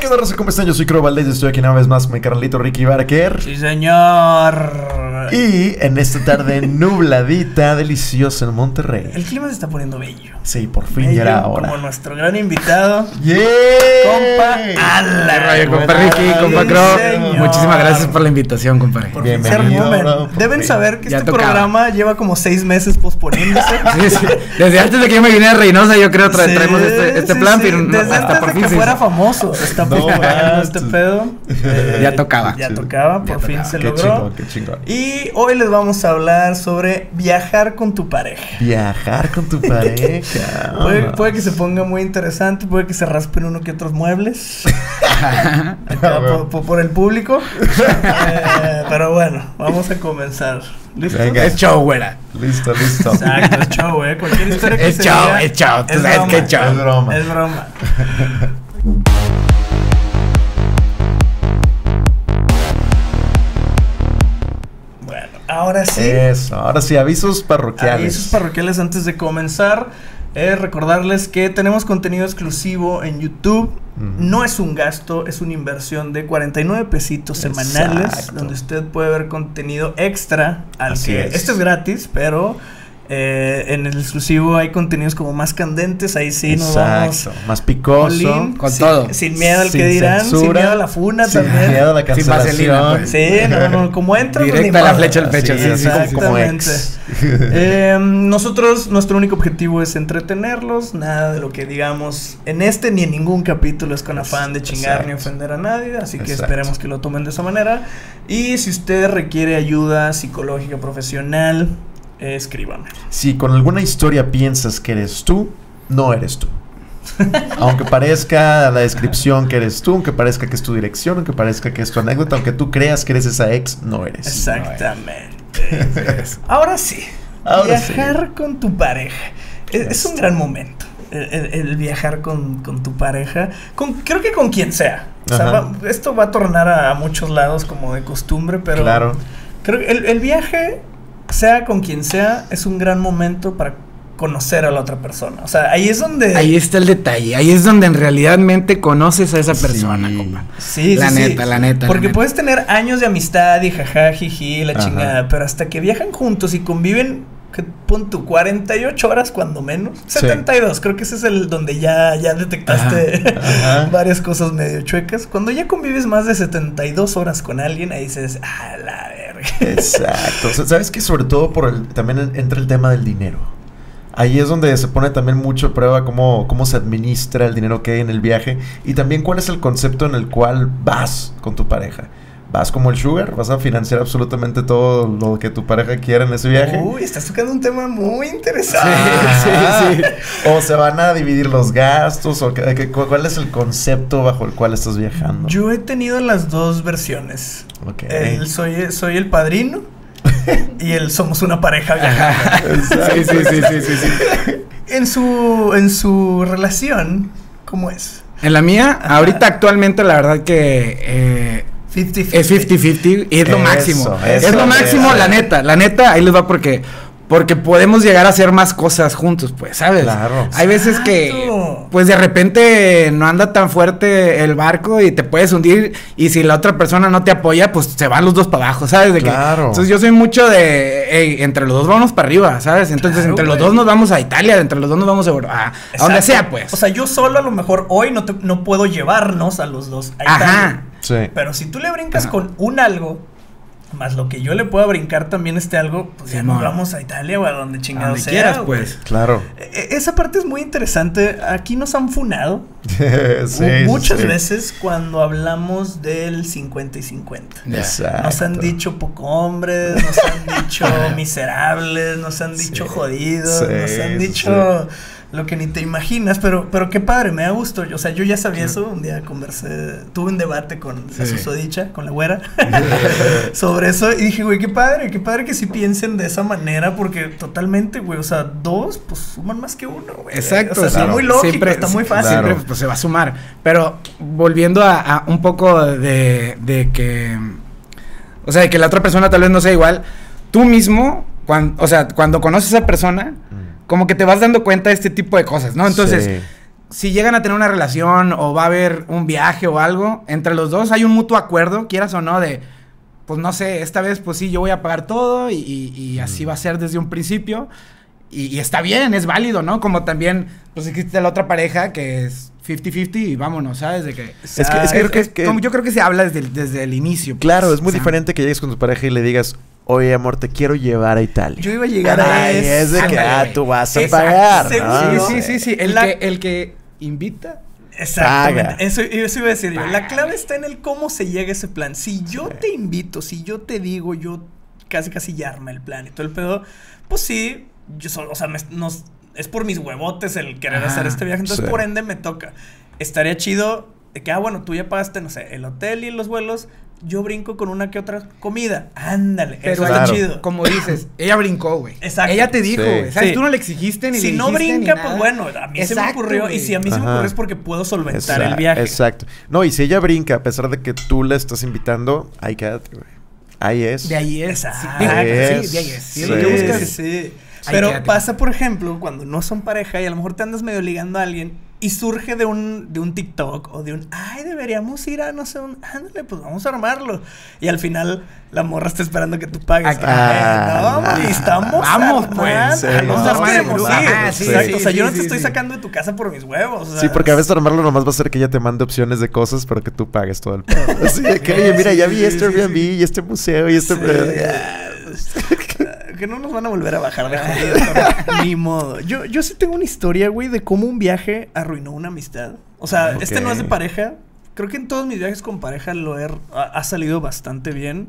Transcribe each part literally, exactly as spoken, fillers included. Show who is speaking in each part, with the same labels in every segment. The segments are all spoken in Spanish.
Speaker 1: ¿Qué onda, raza? ¿Cómo están? Yo soy Crow Valdez y estoy aquí una vez más con mi carnalito Ricky Barker.
Speaker 2: Sí, señor.
Speaker 1: Y en esta tarde nubladita, deliciosa en Monterrey.
Speaker 2: El clima se está poniendo bello.
Speaker 1: Sí, por fin
Speaker 2: bello,
Speaker 1: ya era hora.
Speaker 2: Como nuestro gran invitado.
Speaker 1: ¡Yeah!
Speaker 2: Compa Ala.
Speaker 3: Rayo, compa Ricky, compa Crow. Muchísimas gracias por la invitación, compadre.
Speaker 2: Por
Speaker 1: Bienvenido,
Speaker 2: fin,
Speaker 1: bro, por
Speaker 2: Deben
Speaker 1: fin.
Speaker 2: saber que
Speaker 3: Ya
Speaker 2: este
Speaker 3: tocaba.
Speaker 2: programa lleva como seis meses posponiéndose.
Speaker 3: Sí, sí. Desde antes de que yo me viniera a Reynosa, yo creo tra
Speaker 2: Sí,
Speaker 3: traemos este, este
Speaker 2: sí,
Speaker 3: plan,
Speaker 2: sí.
Speaker 3: pero no,
Speaker 2: Desde
Speaker 3: hasta
Speaker 2: antes
Speaker 3: por
Speaker 2: de
Speaker 3: fin
Speaker 2: que
Speaker 3: se
Speaker 2: fuera
Speaker 3: hizo.
Speaker 2: famoso se está
Speaker 1: No
Speaker 2: preparando este
Speaker 1: manches.
Speaker 2: pedo. Eh,
Speaker 3: Ya tocaba.
Speaker 2: Ya tocaba, por
Speaker 3: Ya
Speaker 2: fin
Speaker 3: tocaba.
Speaker 2: se
Speaker 1: Qué
Speaker 2: logró.
Speaker 1: chingón, qué chingón.
Speaker 2: Y hoy les vamos a hablar sobre viajar con tu pareja.
Speaker 1: Viajar con tu pareja.
Speaker 2: Puede, puede que se ponga muy interesante, puede que se raspen uno que otros muebles acá por, por- por el público. Eh, pero bueno, vamos a comenzar. ¿Listo?
Speaker 1: Venga.
Speaker 3: Es show, güera.
Speaker 1: Listo, listo.
Speaker 2: Exacto, es show, eh. Cualquier historia que
Speaker 3: Es
Speaker 2: se
Speaker 3: show,
Speaker 2: diga,
Speaker 3: es show. Tú
Speaker 2: es
Speaker 3: sabes
Speaker 2: broma.
Speaker 3: que es show.
Speaker 1: Es broma.
Speaker 2: Es broma. Bueno, ahora sí.
Speaker 1: Eso, ahora sí, avisos parroquiales.
Speaker 2: Avisos parroquiales antes de comenzar. Eh, recordarles que tenemos contenido exclusivo en YouTube.
Speaker 1: Ujú.
Speaker 2: No es un gasto, es una inversión de cuarenta y nueve pesitos semanales.
Speaker 1: Exacto.
Speaker 2: Donde usted puede ver contenido extra. Al
Speaker 1: Así
Speaker 2: que
Speaker 1: es.
Speaker 2: este es gratis, pero eh, en el exclusivo hay contenidos como más candentes. Ahí sí nos vamos.
Speaker 1: Exacto, más picoso.
Speaker 2: all in,
Speaker 3: con
Speaker 2: sin,
Speaker 3: todo.
Speaker 2: sin miedo al
Speaker 1: Sin
Speaker 2: que dirán, sin
Speaker 1: censura,
Speaker 2: miedo a la funa
Speaker 1: sin
Speaker 2: también.
Speaker 1: miedo a la
Speaker 3: Sin vaselina,
Speaker 1: cancelación.
Speaker 3: pues.
Speaker 2: Sí, no, no, como entra, pues,
Speaker 3: Directa
Speaker 2: ni
Speaker 3: a la
Speaker 2: modo.
Speaker 3: flecha al pecho,
Speaker 1: Sí,
Speaker 3: sí,
Speaker 1: así
Speaker 3: sí,
Speaker 1: como, como
Speaker 2: exactamente.
Speaker 1: ex.
Speaker 2: Eh, nosotros, nuestro único objetivo es entretenerlos. Nada de lo que digamos en este ni en ningún capítulo es con afán de chingar ni
Speaker 1: Exacto.
Speaker 2: ofender a nadie. Así que
Speaker 1: Exacto.
Speaker 2: esperemos que lo tomen de esa manera. Y si usted requiere ayuda psicológica profesional, eh, escríbame.
Speaker 1: Si con alguna historia piensas que eres tú, no eres tú. Aunque parezca la descripción que eres tú, aunque parezca que es tu dirección, aunque parezca que es tu anécdota, aunque tú creas que eres esa ex, no eres.
Speaker 2: Exactamente. Ahora sí,
Speaker 1: Ahora
Speaker 2: viajar con tu pareja. Es, es un
Speaker 1: Listo.
Speaker 2: gran momento. El, el- el viajar con, con tu pareja. Con, creo que con quien sea. O sea,
Speaker 1: Ajá.
Speaker 2: va- esto va a tornar a, a muchos lados como de costumbre, pero
Speaker 1: Claro.
Speaker 2: creo que el, el viaje, sea con quien sea, es un gran momento para conocer a la otra persona. O sea, ahí es donde...
Speaker 3: Ahí está el detalle. Ahí es donde en realidad mente conoces a esa persona,
Speaker 1: Sí.
Speaker 3: compa.
Speaker 2: Sí,
Speaker 3: La
Speaker 2: sí,
Speaker 3: neta,
Speaker 2: sí.
Speaker 3: la neta, la
Speaker 2: Porque
Speaker 3: neta.
Speaker 2: puedes tener años de amistad y jaja, jiji, la
Speaker 1: Ajá.
Speaker 2: chingada, pero hasta que viajan juntos y conviven, que pon tú, cuarenta y ocho horas cuando menos,
Speaker 1: Sí.
Speaker 2: setenta y dos, creo que ese es el donde ya, ya detectaste
Speaker 1: Ajá.
Speaker 2: varias cosas medio chuecas. Cuando ya convives más de setenta y dos horas con alguien, ahí dices, ah, la verga.
Speaker 1: Exacto. O sea, sabes que sobre todo por el, también en- entra el tema del dinero. Ahí es donde se pone también mucho a prueba cómo, cómo se administra el dinero que hay en el viaje y también cuál es el concepto en el cual vas con tu pareja. ¿Vas como el sugar? ¿Vas a financiar absolutamente todo lo que tu pareja quiera en ese viaje?
Speaker 2: Uy, estás tocando un tema muy interesante.
Speaker 1: Ah, ¿O se van a dividir los gastos? ¿O qué- qué- ¿Cuál es el concepto bajo el cual estás viajando?
Speaker 2: Yo he tenido las dos versiones.
Speaker 1: Ok.
Speaker 2: El soy, soy el padrino y el somos una pareja viajando.
Speaker 1: Exacto.
Speaker 3: Sí, sí, sí, sí, sí, sí.
Speaker 2: En su, en su relación, ¿cómo es?
Speaker 3: En la mía, ahorita actualmente la verdad que eh,
Speaker 2: cincuenta cincuenta.
Speaker 3: es cincuenta cincuenta y es lo
Speaker 1: Eso,
Speaker 3: máximo.
Speaker 1: eso,
Speaker 3: es lo máximo,
Speaker 1: eso.
Speaker 3: la neta. La neta, ahí les va porque porque podemos llegar a hacer más cosas juntos, pues, ¿sabes?
Speaker 1: Claro.
Speaker 3: Hay veces que
Speaker 2: Exacto.
Speaker 3: pues de repente no anda tan fuerte el barco y te puedes hundir y si la otra persona no te apoya, pues se van los dos para abajo, ¿sabes? De que-
Speaker 1: Claro.
Speaker 3: entonces yo soy mucho de hey, entre los dos vamos para arriba, ¿sabes? Entonces
Speaker 2: Claro,
Speaker 3: entre los
Speaker 2: güey.
Speaker 3: dos nos vamos a Italia, entre los dos nos vamos a, Euro- a, a donde
Speaker 2: Exacto.
Speaker 3: sea, pues.
Speaker 2: O sea, yo solo a lo mejor hoy no, te- no puedo llevarnos a los dos. a
Speaker 3: Ajá.
Speaker 2: Italia.
Speaker 1: Sí.
Speaker 2: Pero si tú le brincas
Speaker 3: Ajá.
Speaker 2: con un algo, más lo que yo le pueda brincar también este algo, pues ya nos
Speaker 3: Simón.
Speaker 2: vamos a Italia o a donde
Speaker 3: A
Speaker 2: chingado
Speaker 3: donde
Speaker 2: sea,
Speaker 3: quieras,
Speaker 2: güey.
Speaker 3: pues.
Speaker 1: Claro.
Speaker 2: E- Esa parte es muy interesante. Aquí nos han funado
Speaker 1: Sí,
Speaker 2: mu- muchas
Speaker 1: sí.
Speaker 2: veces cuando hablamos del cincuenta y cincuenta.
Speaker 3: Ya.
Speaker 1: Exacto.
Speaker 2: Nos han dicho poco hombres, nos han dicho miserables, nos han dicho
Speaker 1: Sí,
Speaker 2: jodidos,
Speaker 1: sí,
Speaker 2: nos han
Speaker 1: sí,
Speaker 2: dicho lo que ni te imaginas, pero, pero qué padre, me da gusto. O sea, yo ya sabía eso, un día conversé, tuve un debate con la
Speaker 3: Sí.
Speaker 2: susodicha, con la güera, sobre eso, y dije, güey, qué padre, qué padre que sí piensen de esa manera, porque totalmente, güey, o sea, dos, pues suman más que uno, güey.
Speaker 3: Exacto,
Speaker 2: O sea,
Speaker 1: claro.
Speaker 2: está muy lógico,
Speaker 3: Siempre-
Speaker 2: está muy
Speaker 3: sí,
Speaker 2: fácil.
Speaker 1: claro.
Speaker 3: Siempre pues, se va a sumar. Pero volviendo a, a un poco de, de que, o sea, de que la otra persona tal vez no sea igual, tú mismo, cuando, o sea, cuando conoces a esa persona, como que te vas dando cuenta de este tipo de cosas, ¿no? Entonces,
Speaker 1: Sí.
Speaker 3: si llegan a tener una relación o va a haber un viaje o algo, entre los dos hay un mutuo acuerdo, quieras o no, de, pues no sé, esta vez pues sí, yo voy a pagar todo y, y, y así va a ser desde un principio. Y, y está bien, es válido, ¿no? Como también, pues existe la otra pareja que es cincuenta cincuenta y vámonos, ¿sabes? De que...
Speaker 1: Es que, es que, es, creo que,
Speaker 3: es,
Speaker 1: que
Speaker 3: como yo creo que se habla desde el, desde el inicio.
Speaker 1: Claro,
Speaker 3: pues,
Speaker 1: es muy
Speaker 3: o sea,
Speaker 1: diferente que llegues con tu pareja y le digas, oye, amor, te quiero llevar a Italia.
Speaker 2: Yo iba a llegar a
Speaker 1: Ay,
Speaker 2: eso.
Speaker 1: es de que,
Speaker 3: Ándale,
Speaker 1: ah,
Speaker 3: güey.
Speaker 1: tú vas a
Speaker 2: Exacto,
Speaker 1: pagar,
Speaker 2: seguro.
Speaker 1: ¿no?
Speaker 3: Sí, sí, sí, sí. El,
Speaker 2: La-
Speaker 3: que, el que invita...
Speaker 2: Exactamente.
Speaker 1: Paga.
Speaker 2: Eso, eso iba a decir yo.
Speaker 3: Paga.
Speaker 2: La clave está en el cómo se llega a ese plan. Si yo te invito, si yo te digo, yo casi casi ya armé el plan y todo el pedo, pues sí, yo solo, o sea, me- nos, es por mis huevotes el querer
Speaker 3: Ajá,
Speaker 2: hacer este viaje, entonces
Speaker 1: sí.
Speaker 2: por ende me toca. Estaría chido de que, ah, bueno, tú ya pagaste, no sé, el hotel y los vuelos, yo brinco con una que otra comida. Ándale,
Speaker 3: Pero
Speaker 2: eso
Speaker 1: claro.
Speaker 2: está chido.
Speaker 3: Como dices, ella brincó, güey.
Speaker 2: Exacto.
Speaker 3: Ella te dijo,
Speaker 1: Sí.
Speaker 3: güey. ¿Sabes?
Speaker 2: Sí.
Speaker 3: Tú no le exigiste ni
Speaker 2: Si
Speaker 3: le
Speaker 2: no
Speaker 3: dijiste ni
Speaker 2: brinca,
Speaker 3: nada.
Speaker 2: pues bueno, a mí se me
Speaker 3: Exacto,
Speaker 2: ocurrió.
Speaker 3: güey.
Speaker 2: Y si a mí se me
Speaker 1: Ajá.
Speaker 2: ocurrió es porque puedo solventar
Speaker 1: Exacto,
Speaker 2: el viaje.
Speaker 1: Exacto. No, y si ella brinca, a pesar de que tú la estás invitando, ahí quédate, güey. Ahí es.
Speaker 3: De ahí es.
Speaker 2: Exacto.
Speaker 3: Sí,
Speaker 1: Ahí
Speaker 3: de-
Speaker 1: es.
Speaker 3: sí, de ahí es. Sí,
Speaker 1: Sí.
Speaker 3: es lo que buscas.
Speaker 2: Sí, sí.
Speaker 3: Ahí
Speaker 2: Pero
Speaker 3: quédate.
Speaker 2: pasa, por ejemplo, cuando no son pareja y a lo mejor te andas medio ligando a alguien y surge de un, de un TikTok o de un, ay, deberíamos ir a, no sé, un, ándale, pues vamos a armarlo. Y al final la morra está esperando que tú pagues.
Speaker 1: Ah,
Speaker 2: Ay, no,
Speaker 1: no.
Speaker 2: y estamos
Speaker 3: Vamos,
Speaker 2: armando.
Speaker 3: pues.
Speaker 1: Sí,
Speaker 2: Los
Speaker 1: no,
Speaker 2: dos
Speaker 1: sí,
Speaker 2: queremos
Speaker 1: sí,
Speaker 2: ir.
Speaker 1: ah, sí,
Speaker 2: Exacto.
Speaker 3: sí,
Speaker 2: O sea, yo no
Speaker 3: sí,
Speaker 2: te
Speaker 3: sí,
Speaker 2: estoy
Speaker 3: sí.
Speaker 2: sacando de tu casa por mis huevos. o sea,
Speaker 1: Sí, porque a veces armarlo nomás va a ser que ella te mande opciones de cosas, pero que tú pagues todo el pedo. Así de que, oye, mira, ya vi
Speaker 2: Sí,
Speaker 1: este
Speaker 2: sí,
Speaker 1: Airbnb
Speaker 2: sí.
Speaker 1: y este museo y este...
Speaker 2: Sí. Que no nos van a volver a bajar de jodidos, pero ni modo. Yo, yo sí tengo una historia, güey, de cómo un viaje arruinó una amistad. O sea,
Speaker 1: Ok.
Speaker 2: este no es de pareja. Creo que en todos mis viajes con pareja lo he, ha, ha salido bastante bien.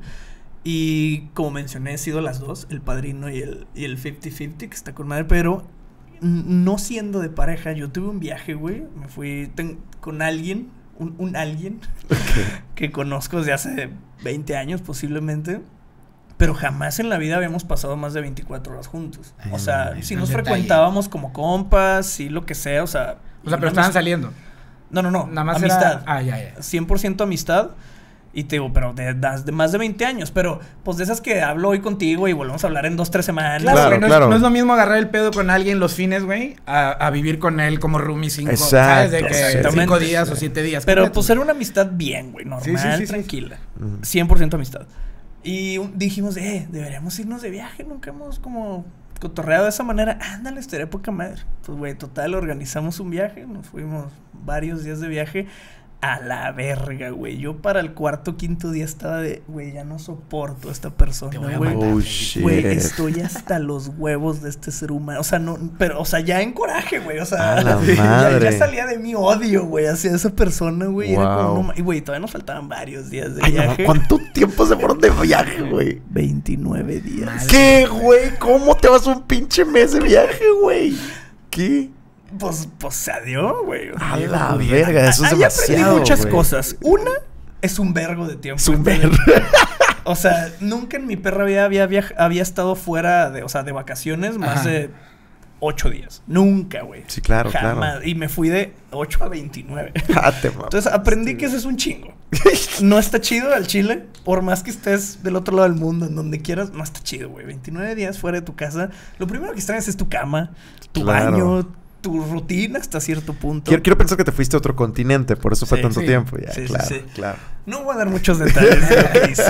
Speaker 2: Y como mencioné, he sido las dos, el padrino y el, y el cincuenta cincuenta, que está con madre. Pero n- no siendo de pareja, yo tuve un viaje, güey. Me fui ten- con alguien, un, un alguien que conozco desde hace veinte años posiblemente. Pero jamás en la vida habíamos pasado más de veinticuatro horas juntos. O sea,
Speaker 1: Mm,
Speaker 2: sí
Speaker 3: un
Speaker 2: nos
Speaker 3: detalle.
Speaker 2: frecuentábamos como compas, sí lo que sea, o sea...
Speaker 3: O sea, pero
Speaker 2: una
Speaker 3: estaban
Speaker 2: amist-
Speaker 3: saliendo.
Speaker 2: No, no, no,
Speaker 3: Nada más
Speaker 2: amistad.
Speaker 3: era... Ah, ya, ya.
Speaker 2: cien por ciento amistad. Y te digo, pero de, de, de más de veinte años. Pero, pues de esas que hablo hoy contigo y volvemos a hablar en dos, tres semanas.
Speaker 3: Claro,
Speaker 1: Claro,
Speaker 3: güey, no,
Speaker 1: claro.
Speaker 3: Es, no es lo mismo agarrar el pedo con alguien los fines, güey, a, a vivir con él como roomie cinco,
Speaker 1: Exacto,
Speaker 3: ¿sabes? De que
Speaker 2: exactamente.
Speaker 3: cinco días o siete días.
Speaker 2: Pero
Speaker 3: completos.
Speaker 2: pues era una amistad bien, güey, normal,
Speaker 3: Sí, sí, sí, sí.
Speaker 2: tranquila.
Speaker 1: Ujú.
Speaker 2: cien por ciento amistad. Y un- dijimos, eh, deberíamos irnos de viaje, nunca hemos como cotorreado de esa manera. Ándale, estaría poca madre. Pues, güey, total, organizamos un viaje, nos fuimos varios días de viaje. A la verga, güey. Yo para el cuarto, quinto día estaba de, güey, ya no soporto a esta persona,
Speaker 3: Te voy a
Speaker 2: güey.
Speaker 3: matar.
Speaker 1: Oh, shit.
Speaker 2: Güey, estoy hasta los huevos de este ser humano. O sea, no, pero, o sea, ya en coraje, güey. O sea,
Speaker 1: A la
Speaker 2: ya,
Speaker 1: madre.
Speaker 2: ya salía de mi odio, güey, hacia esa persona, güey. Era como,
Speaker 1: Wow.
Speaker 2: no ma- y, güey, todavía nos faltaban varios días de
Speaker 1: Ay, no,
Speaker 2: viaje.
Speaker 1: ¿cuánto tiempo se fueron de viaje, güey?
Speaker 2: veintinueve días.
Speaker 3: Madre.
Speaker 1: ¿Qué, güey? ¿Cómo te vas un pinche mes de viaje, güey? ¿Qué?
Speaker 2: Pues, pues se dio, güey.
Speaker 1: A la verga, eso es
Speaker 2: Ahí aprendí
Speaker 1: demasiado,
Speaker 2: muchas
Speaker 1: güey.
Speaker 2: cosas. Una, es un vergo de tiempo.
Speaker 1: Es un vergo.
Speaker 2: O sea, nunca en mi perra vida había, viaj- había estado fuera de, o sea, de vacaciones más
Speaker 3: Ajá.
Speaker 2: de ocho días. Nunca, güey.
Speaker 1: Sí, claro,
Speaker 2: Jamás.
Speaker 1: claro.
Speaker 2: Y me fui de ocho a veintinueve.
Speaker 1: Ah, te mamas.
Speaker 2: Entonces aprendí que eso es un chingo. No está chido al chile, por más que estés del otro lado del mundo, en donde quieras, no está chido, güey. veintinueve días fuera de tu casa. Lo primero que extrañas es tu cama, tu
Speaker 1: Claro.
Speaker 2: baño, tu rutina hasta cierto punto.
Speaker 1: Quiero, quiero pensar que te fuiste a otro continente, por eso fue
Speaker 2: Sí,
Speaker 1: tanto
Speaker 3: sí.
Speaker 1: tiempo. Ya,
Speaker 2: Sí, sí,
Speaker 1: claro,
Speaker 2: sí.
Speaker 1: claro.
Speaker 2: No voy a dar muchos detalles de lo que hice.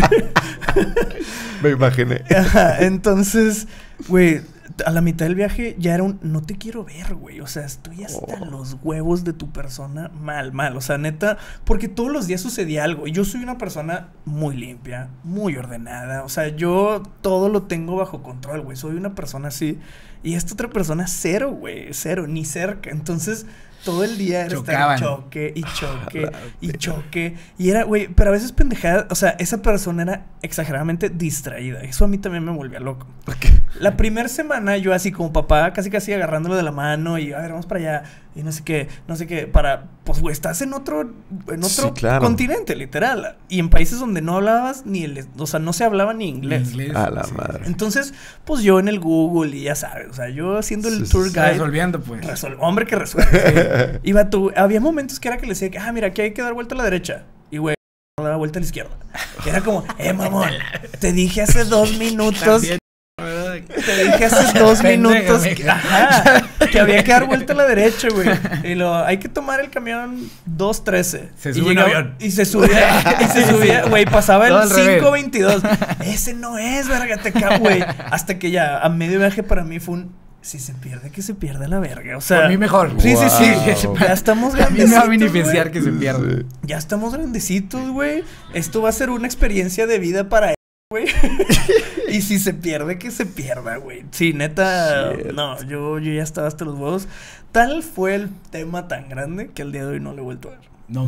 Speaker 1: Me imaginé.
Speaker 2: Ajá, entonces, güey, a la mitad del viaje ya era un no te quiero ver, güey. O sea, estoy hasta
Speaker 1: Oh.
Speaker 2: los huevos de tu persona mal, mal. O sea, neta, porque todos los días sucedía algo. Y yo soy una persona muy limpia, muy ordenada. O sea, yo todo lo tengo bajo control, güey. Soy una persona así. Y esta otra persona, cero, güey. Cero, ni cerca. Entonces, todo el día era
Speaker 3: Chocaban.
Speaker 2: estar choque y choque y choque. Y era, güey, pero a veces pendejada. O sea, esa persona era exageradamente distraída. Eso a mí también me volvía loco. La primera semana yo así como papá, casi casi agarrándolo de la mano y a ver, vamos para allá y no sé qué, no sé qué, para, pues güey, estás en otro, en otro
Speaker 1: Sí, claro.
Speaker 2: continente, literal. Y en países donde no hablabas ni el, o sea, no se hablaba ni inglés.
Speaker 3: Inglés.
Speaker 1: A la
Speaker 3: Sí.
Speaker 1: madre.
Speaker 2: Entonces, pues yo en el Google y ya sabes, o sea, yo haciendo el
Speaker 1: Sí, sí,
Speaker 2: tour
Speaker 1: sí.
Speaker 2: guide.
Speaker 3: Resolviendo, pues.
Speaker 2: Resol- hombre que resuelve. Iba tú, había momentos que era que le decía, que, ah, mira, aquí hay que dar vuelta a la derecha. Y güey, daba vuelta a la izquierda. Y era como, eh, mamón, te dije hace dos minutos.
Speaker 3: También.
Speaker 2: Te le dije hace dos minutos
Speaker 3: Pendeja,
Speaker 2: que,
Speaker 3: mija.
Speaker 2: ajá, que había que dar vuelta a la derecha, güey. Y lo, hay que tomar el camión dos trece.
Speaker 3: Se
Speaker 2: y
Speaker 3: sube un
Speaker 2: llegaba-
Speaker 3: avión.
Speaker 2: Y se subía, y se subía, güey, pasaba
Speaker 3: Todo
Speaker 2: el
Speaker 3: al revés.
Speaker 2: cinco veintidós. Ese no es, verga, te cago, güey. Hasta que ya, a medio viaje para mí fue un... Si se pierde, que se pierda la verga. O sea...
Speaker 3: Por mí mejor.
Speaker 2: Sí, sí, sí.
Speaker 1: Wow.
Speaker 2: Ya estamos
Speaker 3: A mí me va a
Speaker 2: grandecitos,
Speaker 3: beneficiar
Speaker 2: güey.
Speaker 3: que se pierda.
Speaker 2: Ya estamos grandecitos, güey. Esto va a ser una experiencia de vida para él, güey. Y si se pierde, que se pierda, güey. Sí, neta,
Speaker 1: Shit.
Speaker 2: no, yo, yo ya estaba hasta los huevos. Tal fue el tema tan grande que al día de hoy no lo he vuelto a ver.
Speaker 1: No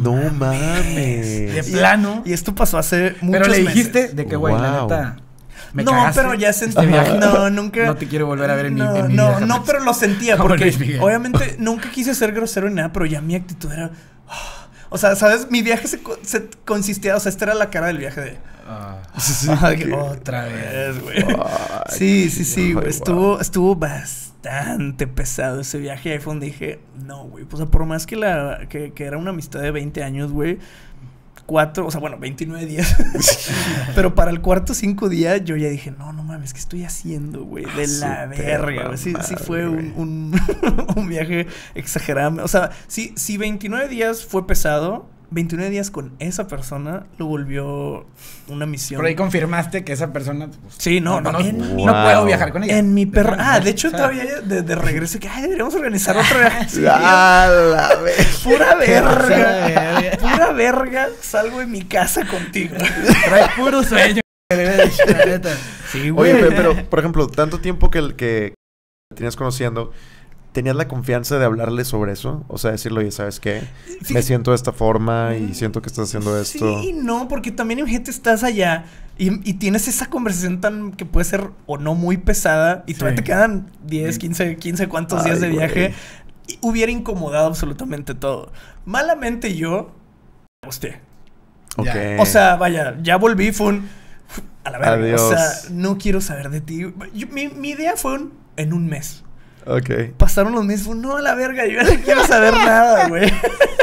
Speaker 1: mames.
Speaker 3: De
Speaker 2: Y-
Speaker 3: plano.
Speaker 2: Y esto pasó hace muchos
Speaker 3: Pero le
Speaker 2: meses.
Speaker 3: dijiste de que, güey, la
Speaker 1: Wow.
Speaker 3: neta. Me
Speaker 2: No,
Speaker 3: cagaste
Speaker 2: pero ya sentí.
Speaker 3: este viaje.
Speaker 2: No, nunca.
Speaker 3: No te quiero volver a ver en mi-
Speaker 2: no,
Speaker 3: en mi
Speaker 2: No,
Speaker 3: vida
Speaker 2: no,
Speaker 3: jamás.
Speaker 2: pero lo sentía.
Speaker 3: Como
Speaker 2: Porque
Speaker 3: Luis Miguel.
Speaker 2: obviamente nunca quise ser grosero ni nada, pero ya mi actitud era. O sea, ¿sabes? Mi viaje se, co- se consistía. O sea, esta era la cara del viaje de.
Speaker 3: Ah,
Speaker 2: Ah, que
Speaker 1: que-
Speaker 2: otra vez, güey.
Speaker 1: Ay,
Speaker 2: Sí, sí, sí,
Speaker 1: ay,
Speaker 2: güey.
Speaker 1: wow.
Speaker 2: Estuvo, estuvo bastante pesado ese viaje. Y ahí fue donde dije, no, güey. Pues, o sea, por más que la que, que era una amistad de veinte años, güey. Cuatro, o sea, bueno, veintinueve días. Pero para el cuarto cinco días yo ya dije, no, no mames, ¿qué estoy haciendo, güey? De
Speaker 1: Su
Speaker 2: la
Speaker 1: perra
Speaker 2: verga, güey. Sí, sí
Speaker 1: madre,
Speaker 2: fue un,
Speaker 1: güey.
Speaker 2: un, un viaje exagerado. O sea, si, si veintinueve días fue pesado, veintinueve días con esa persona lo volvió una misión.
Speaker 3: Por ahí confirmaste que esa persona. Pues,
Speaker 2: Sí, no, no,
Speaker 3: no,
Speaker 2: en
Speaker 3: no
Speaker 2: mi-
Speaker 3: puedo viajar con ella.
Speaker 2: En mi perro.
Speaker 3: plano,
Speaker 2: Ah,
Speaker 3: ¿no?
Speaker 2: de hecho,
Speaker 3: O sea,
Speaker 2: todavía de, de regreso que, ay, deberíamos organizar otro viaje. Sí,
Speaker 1: A la vez.
Speaker 2: pura verga.
Speaker 3: verga.
Speaker 2: Pura verga. Salgo de mi casa contigo.
Speaker 3: Trae puro sueño. La neta.
Speaker 2: Sí, güey.
Speaker 1: Oye, pero, pero, por ejemplo, tanto tiempo que, el- que tenías conociendo, ¿tenías la confianza de hablarle sobre eso? O sea, decirle, oye, ¿sabes qué? Me
Speaker 2: Fíjate-
Speaker 1: siento de esta forma y siento que estás haciendo esto.
Speaker 2: Sí, no, porque también gente estás allá y, y tienes esa conversación tan que puede ser o no muy pesada y todavía
Speaker 3: Sí.
Speaker 2: te quedan diez, quince, quince cuantos días
Speaker 1: Ay,
Speaker 2: de viaje.
Speaker 1: güey.
Speaker 2: Y hubiera incomodado absolutamente todo. Malamente yo, hostia.
Speaker 1: Ok.
Speaker 3: Ya.
Speaker 2: O sea, vaya, ya volví, fue un... A la verga.
Speaker 1: Adiós.
Speaker 2: O sea, no quiero saber de ti. Yo- mi, mi idea fue un... En un mes.
Speaker 1: Ok.
Speaker 2: Pasaron los meses, fue un, no, a la verga, yo ya no quiero saber nada, güey.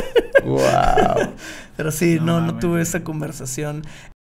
Speaker 1: Wow.
Speaker 2: Pero sí,
Speaker 3: No
Speaker 2: no, no,
Speaker 3: mames,
Speaker 2: tuve
Speaker 3: güey.
Speaker 2: esa conversación.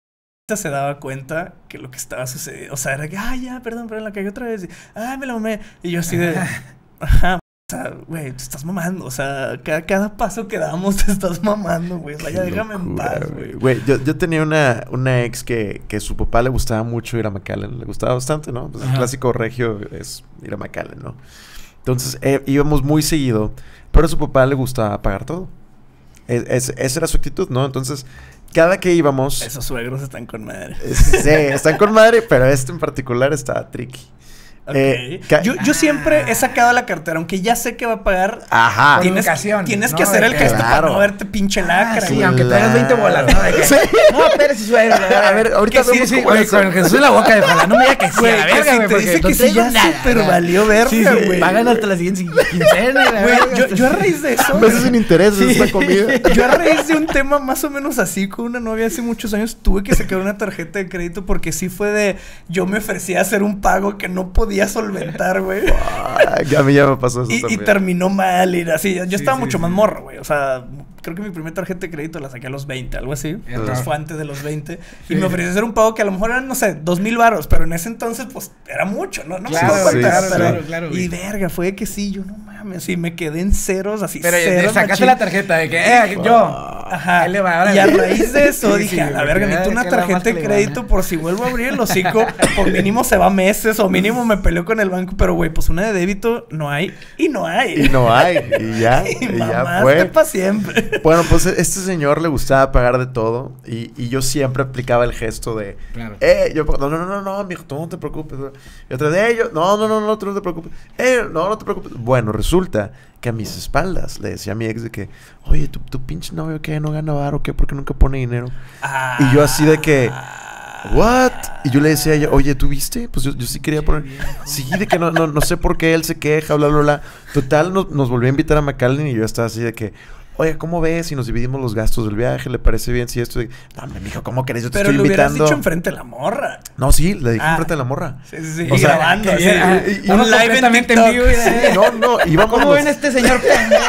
Speaker 2: Se daba cuenta que lo que estaba sucediendo, o sea, era que, ay, ya, perdón, perdón, la cagué otra vez. Y, ay, me la mamé. Y yo así de, ajá, o sea, güey, te estás mamando. O sea, cada, cada paso que damos te estás mamando, güey. O sea, ya
Speaker 1: Qué
Speaker 2: déjame en
Speaker 1: locura,
Speaker 2: paz, güey.
Speaker 1: Güey, yo, yo tenía una, una ex que, que su papá le gustaba mucho ir a McAllen. Le gustaba bastante, ¿no? Pues el
Speaker 3: Ajá.
Speaker 1: clásico regio es ir a McAllen, ¿no? Entonces eh, íbamos muy seguido, pero a su papá le gustaba pagar todo. Es, es- esa era su actitud, ¿no? Entonces, cada que íbamos...
Speaker 2: Esos suegros están con madre.
Speaker 1: eh, Sí, están con madre, pero este en particular está tricky.
Speaker 2: Ok.
Speaker 1: Eh, ca-
Speaker 2: yo, yo siempre he sacado la cartera, aunque ya sé que va a pagar.
Speaker 1: Ajá.
Speaker 3: Con
Speaker 2: Tienes,
Speaker 3: educación,
Speaker 2: tienes
Speaker 3: ¿no?
Speaker 2: que hacer
Speaker 3: De
Speaker 2: el
Speaker 3: que-
Speaker 2: gesto para
Speaker 1: Claro.
Speaker 2: no verte pinche lacra,
Speaker 3: Ah, sí,
Speaker 2: güey.
Speaker 3: aunque traigas veinte bolas, ¿no? De que,
Speaker 1: Sí.
Speaker 3: no, espérate, suegro.
Speaker 1: A ver, ahorita
Speaker 3: Que sí,
Speaker 1: vemos
Speaker 3: sí,
Speaker 1: cómo
Speaker 3: güey,
Speaker 1: eso.
Speaker 3: con Jesús en la boca de ojalá. No me diga que sí,
Speaker 2: Güey,
Speaker 3: a la
Speaker 2: que
Speaker 3: verga,
Speaker 2: si
Speaker 3: güey,
Speaker 2: te
Speaker 3: porque
Speaker 2: dice
Speaker 3: no
Speaker 2: que sí,
Speaker 3: traigo
Speaker 2: ya
Speaker 3: nada,
Speaker 2: súper
Speaker 3: ¿verdad?
Speaker 2: valió verga,
Speaker 3: Sí, sí,
Speaker 2: güey.
Speaker 3: pagan hasta la siguiente quincena. la
Speaker 2: Güey,
Speaker 3: verga,
Speaker 2: yo,
Speaker 3: hasta-
Speaker 2: yo a raíz de eso.
Speaker 1: Meses sin intereses esta comida.
Speaker 2: Yo a raíz de un tema más o menos así con una novia hace muchos años tuve que sacar una tarjeta de crédito porque sí fue de yo me ofrecía a hacer un pago que no podía solventar, güey.
Speaker 1: Ay, a mí ya me pasó eso
Speaker 2: Y, y
Speaker 1: también.
Speaker 2: terminó mal y así. Yo
Speaker 3: Sí,
Speaker 2: estaba
Speaker 3: sí,
Speaker 2: mucho
Speaker 3: sí.
Speaker 2: más morro, güey. O sea, creo que mi primera tarjeta de crédito la saqué a los veinte, algo así.
Speaker 3: Error.
Speaker 2: Entonces fue antes de los veinte.
Speaker 3: Sí.
Speaker 2: Y me ofrecí hacer un pago que a lo mejor eran, no sé, dos mil baros. Pero en ese entonces, pues, era mucho, ¿no? No
Speaker 3: Claro,
Speaker 2: me acuerdo
Speaker 1: sí,
Speaker 2: cuánto era,
Speaker 1: sí.
Speaker 2: pero-
Speaker 3: claro, claro, güey.
Speaker 2: Y verga, fue que sí, yo no mames. Y me quedé en ceros, así.
Speaker 3: Pero
Speaker 2: ceros,
Speaker 3: sacaste
Speaker 2: machín.
Speaker 3: la tarjeta de que, eh, yo.
Speaker 2: Ajá.
Speaker 3: Ahí le va, ahora
Speaker 2: Y a
Speaker 3: sí.
Speaker 2: raíz de eso
Speaker 3: Sí,
Speaker 2: dije,
Speaker 3: sí,
Speaker 2: a la
Speaker 3: porque,
Speaker 2: verga,
Speaker 3: ay,
Speaker 2: necesito una
Speaker 3: que la más
Speaker 2: tarjeta de
Speaker 3: que le
Speaker 2: crédito
Speaker 3: gana.
Speaker 2: por si vuelvo a abrir el hocico, por mínimo se va meses o mínimo me peleo con el banco, pero güey, pues una de débito no hay y no hay.
Speaker 1: Y no hay. Y ya.
Speaker 2: Y
Speaker 1: y ya
Speaker 2: mamaste
Speaker 1: fue.
Speaker 2: pa' siempre.
Speaker 1: Bueno, pues este señor le gustaba pagar de todo. Y, y yo siempre aplicaba el gesto de.
Speaker 3: Claro.
Speaker 1: Eh, yo. No, no, no, no, no, mijo, tú no te preocupes. Y otra de ellos. No, no, no, no, tú no te preocupes. Eh, no, no te preocupes. Bueno, resulta que a mis espaldas le decía a mi ex de que, oye, tu, tu pinche novio, ¿qué? ¿No gana varo o qué? ¿Por qué nunca pone dinero? Y yo así de que, ¿what? Y yo le decía a ella, oye, ¿tú viste? Pues yo, yo sí quería poner. Sí, de que no, no, no sé por qué él se queja, bla, bla, bla. Total, nos, nos volvió a invitar a McAllen y yo estaba así de que, oye, ¿cómo ves si nos dividimos los gastos del viaje? ¿Le parece bien si esto? Y, no, hombre, mijo, ¿cómo querés? Yo te
Speaker 2: Pero
Speaker 1: estoy
Speaker 2: lo hubieras
Speaker 1: invitando.
Speaker 2: dicho enfrente de la morra.
Speaker 1: No, sí, le dije
Speaker 2: Ah.
Speaker 1: enfrente de la morra.
Speaker 2: Sí, sí, sí.
Speaker 1: O
Speaker 2: Y
Speaker 1: sea,
Speaker 2: grabando.
Speaker 3: que
Speaker 2: así.
Speaker 3: ya-
Speaker 1: y- y-
Speaker 2: un
Speaker 3: uno
Speaker 2: live en
Speaker 3: completamente en
Speaker 2: TikTok.
Speaker 3: vivo y de-
Speaker 1: Sí, no, no, íbamos
Speaker 3: ¿Cómo
Speaker 1: los-
Speaker 3: ven a este señor pendejo?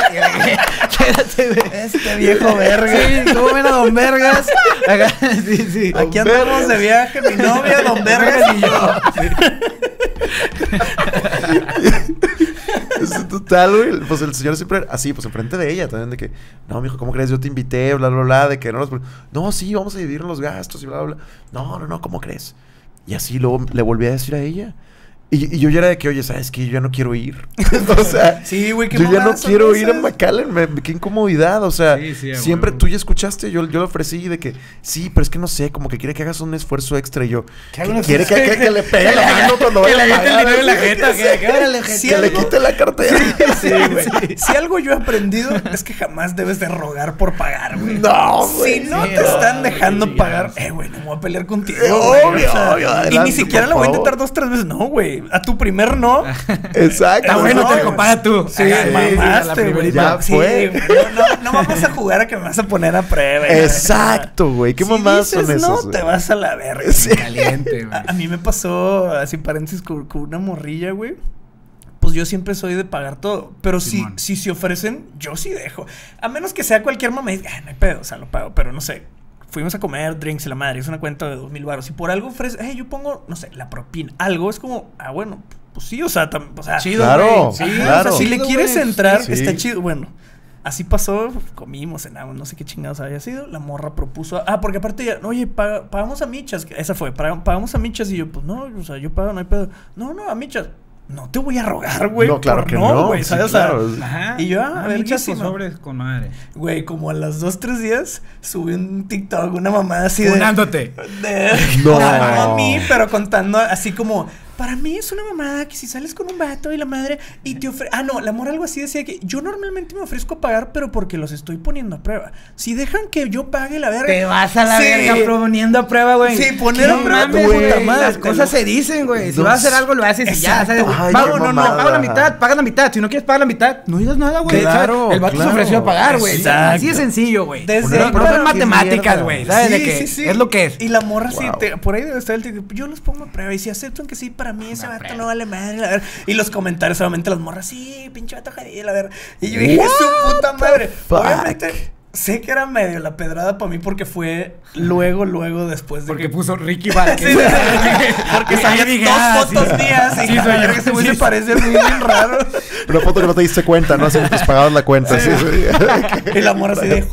Speaker 3: Espérate, güey.
Speaker 2: Este viejo verga.
Speaker 3: Sí, ¿cómo ven a Don Vergas? Acá, sí, sí.
Speaker 2: Aquí
Speaker 1: Don
Speaker 2: andamos
Speaker 1: Vergas.
Speaker 2: de viaje, mi novia, Don Vergas y yo.
Speaker 1: Es total, güey. Pues el señor siempre así, pues enfrente de ella también, de que, no, mijo, ¿cómo crees? Yo te invité, bla, bla, bla, de que no nos... No, sí, vamos a dividir los gastos y bla, bla, bla. No, no, no, ¿cómo crees? Y así luego le volví a decir a ella. Y, y yo ya era de que, oye, ¿sabes qué? Yo ya no quiero ir. O sea,
Speaker 2: sí, güey, qué
Speaker 1: yo ya no quiero ir a
Speaker 2: esas?
Speaker 1: McAllen. Me, qué incomodidad. O sea,
Speaker 3: sí, sí,
Speaker 1: siempre
Speaker 3: bueno.
Speaker 1: tú ya escuchaste. Yo, yo le ofrecí de que, sí, pero es que no sé, como que quiere que hagas un esfuerzo extra. Y yo,
Speaker 3: ¿Qué
Speaker 1: que quiere que, que, que le pegue la mano cuando
Speaker 3: que
Speaker 1: vaya
Speaker 3: le
Speaker 1: a
Speaker 3: mete el
Speaker 1: pagar.
Speaker 3: dinero en la jeta. Que, que, órale,
Speaker 1: Que
Speaker 2: Sí,
Speaker 1: le
Speaker 2: algo-
Speaker 1: quite la cartera.
Speaker 2: Sí, güey. Si algo yo he aprendido es que jamás debes de rogar por pagar, güey.
Speaker 1: No, güey.
Speaker 2: Si no
Speaker 3: sí,
Speaker 2: te
Speaker 3: no,
Speaker 2: están dejando
Speaker 3: sí,
Speaker 2: pagar,
Speaker 3: sí.
Speaker 2: eh, güey, no voy a pelear contigo.
Speaker 1: Eh,
Speaker 2: güey,
Speaker 1: obvio,
Speaker 2: o sea,
Speaker 1: obvio,
Speaker 2: y
Speaker 1: adelante,
Speaker 2: ni siquiera
Speaker 1: por
Speaker 2: lo voy a
Speaker 1: favor.
Speaker 2: intentar dos, tres veces. No, güey. A tu primer no.
Speaker 1: Exacto.
Speaker 3: Está bueno,
Speaker 2: no,
Speaker 3: te
Speaker 2: güey.
Speaker 3: lo paga tú.
Speaker 2: Sí,
Speaker 3: Ajá, sí,
Speaker 2: mamaste,
Speaker 3: a la
Speaker 2: güey.
Speaker 3: primerita.
Speaker 1: Ya
Speaker 2: Sí,
Speaker 1: fue.
Speaker 2: güey, no, no, no vamos a jugar a que me vas a poner a prueba.
Speaker 1: Exacto, güey. ¿Qué
Speaker 2: si
Speaker 1: mamadas son
Speaker 2: dices
Speaker 1: esas?
Speaker 2: no,
Speaker 1: güey?
Speaker 2: te vas a la verga.
Speaker 1: Sí.
Speaker 3: Caliente, güey.
Speaker 2: A, a mí me pasó, así paréntesis, con, con una morrilla, güey. Pues yo siempre soy de pagar todo. Pero si,
Speaker 3: Simón.
Speaker 2: si se ofrecen, yo sí dejo. A menos que sea cualquier mamá y diga, ah, no hay pedo, o sea, lo pago. Pero no sé. Fuimos a comer drinks y la madre. Es una cuenta de dos mil baros. Y por algo ofrece, hey, yo pongo, no sé, la propina. Algo es como, ah, bueno, pues sí, o sea, tam, o sea
Speaker 3: Chido,
Speaker 1: Claro,
Speaker 3: güey. Sí,
Speaker 1: claro.
Speaker 2: o sea, si le
Speaker 3: chido,
Speaker 2: quieres
Speaker 3: güey.
Speaker 2: entrar,
Speaker 1: Sí.
Speaker 2: está chido. Bueno, así pasó, comimos, cenamos, no sé qué chingados había sido. La morra propuso, ah, porque aparte ya, oye, paga- pagamos a michas. Esa fue, paga- pagamos a michas. Y yo, pues no, o sea, yo pago, no hay pedo. No, no, a michas. No te voy a rogar, güey.
Speaker 1: No, claro
Speaker 2: por
Speaker 1: que no,
Speaker 2: güey,
Speaker 1: sí,
Speaker 2: ¿sabes? O sea,
Speaker 1: claro.
Speaker 3: Ajá.
Speaker 2: Y yo, ah,
Speaker 3: Ah,
Speaker 2: a ver,
Speaker 3: michas,
Speaker 2: ¿qué
Speaker 3: pues,
Speaker 2: sí,
Speaker 3: sobres con madre.
Speaker 2: güey, como a las dos, tres días, subí un TikTok, una mamada así de...
Speaker 3: Funándote.
Speaker 2: de
Speaker 1: No.
Speaker 2: no a mí, pero contando así como... Para mí es una mamada que si sales con un vato y la madre y te ofrece... Ah, no, la morra algo así decía que yo normalmente me ofrezco a pagar, pero porque los estoy poniendo a prueba. Si dejan que yo pague la verga...
Speaker 3: Te vas a la
Speaker 2: Sí.
Speaker 3: verga poniendo a prueba, güey.
Speaker 2: Sí, poner a
Speaker 3: No
Speaker 2: prueba tu
Speaker 3: mames,
Speaker 2: puta
Speaker 3: güey,
Speaker 2: madre,
Speaker 3: Las
Speaker 2: te
Speaker 3: cosas
Speaker 2: lo-
Speaker 3: se dicen, güey. Si
Speaker 1: No
Speaker 3: vas a hacer
Speaker 1: sé.
Speaker 3: algo, lo haces y ya, ¿sabes?
Speaker 2: Exacto.
Speaker 1: Ay,
Speaker 3: Pago,
Speaker 1: qué
Speaker 3: no, no,
Speaker 1: mamada.
Speaker 3: pago la mitad, paga la mitad. Si no quieres pagar la mitad, no digas nada, güey.
Speaker 1: Claro,
Speaker 3: ¿sabes? El vato
Speaker 1: claro.
Speaker 3: se ofreció a pagar, güey.
Speaker 2: Exacto.
Speaker 3: Así de sencillo, güey.
Speaker 2: Desde
Speaker 3: No,
Speaker 2: ahí
Speaker 3: no
Speaker 2: para-
Speaker 3: son matemáticas,
Speaker 1: mierda.
Speaker 3: güey. ¿Sabes? de que es lo que es.
Speaker 2: Y la morra sí,
Speaker 1: Wow.
Speaker 2: te- por ahí debe estar el tipo, yo los pongo a prueba. Y si aceptan que sí, para mí ese vato no vale madre, la verdad. Y los comentarios solamente las morras, sí, pinche vato jodido, la verdad. Y yo dije,
Speaker 1: What
Speaker 2: su puta
Speaker 1: the
Speaker 2: madre.
Speaker 1: fuck?
Speaker 2: Obviamente, sé que era medio la pedrada para mí porque fue luego, luego después de
Speaker 3: Porque
Speaker 2: que...
Speaker 3: puso Ricky Vázquez.
Speaker 2: Sí, sí, sí. Porque
Speaker 3: Ahí
Speaker 2: salían
Speaker 3: dije,
Speaker 2: dos
Speaker 3: ah,
Speaker 2: fotos
Speaker 3: sí.
Speaker 2: mías y
Speaker 3: Sí,
Speaker 2: la
Speaker 3: soy yo.
Speaker 2: verga, ese güey
Speaker 3: Sí,
Speaker 2: se
Speaker 3: sí.
Speaker 2: parece muy bien raro.
Speaker 1: Una foto que no te diste cuenta, ¿no? Así que te pagabas la cuenta. Sí, sí.
Speaker 2: Y la morra así de...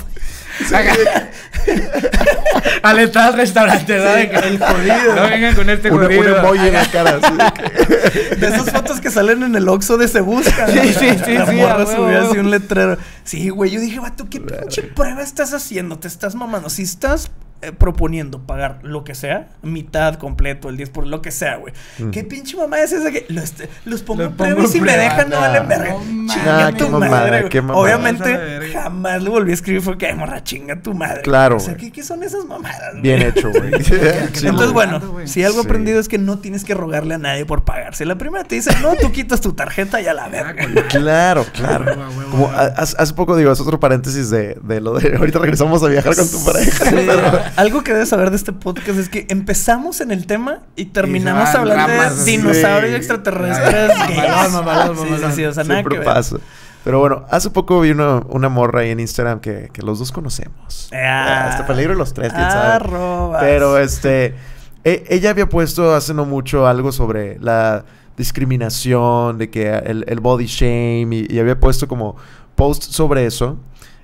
Speaker 3: Al entrar al restaurante, ¿verdad? De que
Speaker 2: el jodido.
Speaker 3: No vengan con este
Speaker 1: Una, un
Speaker 3: jodido.
Speaker 1: emoji en la cara. Así de que-
Speaker 2: De esas fotos que salen en el Oxxo de Se Busca.
Speaker 3: Sí, sí, sí,
Speaker 2: La
Speaker 3: sí,
Speaker 2: morra
Speaker 3: a
Speaker 2: subió
Speaker 3: huevo.
Speaker 2: así un letrero. Sí, güey, yo dije, vato, ¿qué pinche prueba estás haciendo? Te estás mamando. Si estás eh, proponiendo pagar lo que sea, mitad, completo, el diez por lo que sea, güey.
Speaker 1: Mm.
Speaker 2: ¿Qué pinche mamá es esa que los, los pongo
Speaker 3: Los
Speaker 2: en prueba
Speaker 3: pongo
Speaker 2: y si
Speaker 3: en
Speaker 2: me
Speaker 3: prueba?
Speaker 2: dejan no vale
Speaker 1: No,
Speaker 2: verga?
Speaker 3: no
Speaker 2: Chinga
Speaker 3: mames.
Speaker 2: tu
Speaker 1: Qué mamada,
Speaker 2: madre, güey.
Speaker 1: qué mamada.
Speaker 2: Obviamente,
Speaker 3: Vas a la verga.
Speaker 2: jamás le volví a escribir. Fue que, ay, morra, chinga tu madre.
Speaker 1: Claro,
Speaker 2: O sea,
Speaker 1: güey.
Speaker 2: ¿qué, qué son esas mamadas, güey?
Speaker 1: Bien hecho, güey. Sí,
Speaker 2: Entonces,
Speaker 1: güey.
Speaker 2: bueno,
Speaker 3: güey.
Speaker 2: si algo
Speaker 1: Sí.
Speaker 2: aprendido es que no tienes que rogarle a nadie por pagar. Si la primera te dice, no, tú quitas tu tarjeta y a la verga.
Speaker 1: Claro, claro.
Speaker 3: Huevo, huevo,
Speaker 1: Como
Speaker 3: huevo.
Speaker 1: a- hace, hace poco, digo, es otro paréntesis de, de lo de ahorita regresamos a viajar con tu pareja.
Speaker 2: Sí.
Speaker 1: Pero-
Speaker 2: Algo que debes saber de este podcast es que empezamos en el tema y terminamos
Speaker 3: Y se van
Speaker 2: hablando
Speaker 3: ramas
Speaker 2: de
Speaker 3: así.
Speaker 2: dinosaurios
Speaker 1: Sí.
Speaker 2: extraterrestres.
Speaker 3: Mamalón,
Speaker 2: gays.
Speaker 3: mamalón,
Speaker 2: Sí,
Speaker 3: mamalón.
Speaker 2: sí, sí, o sea, nada que
Speaker 1: Siempre
Speaker 2: ver.
Speaker 1: pasa. Pero bueno, hace poco vi una, una morra ahí en Instagram que, que los dos conocemos.
Speaker 2: Ah.
Speaker 1: Hasta peligro los tres, quién sabe.
Speaker 2: Arrobas.
Speaker 1: Pero este, e- ella había puesto hace no mucho algo sobre la discriminación, de que el, el body shame, y, y había puesto como post sobre eso.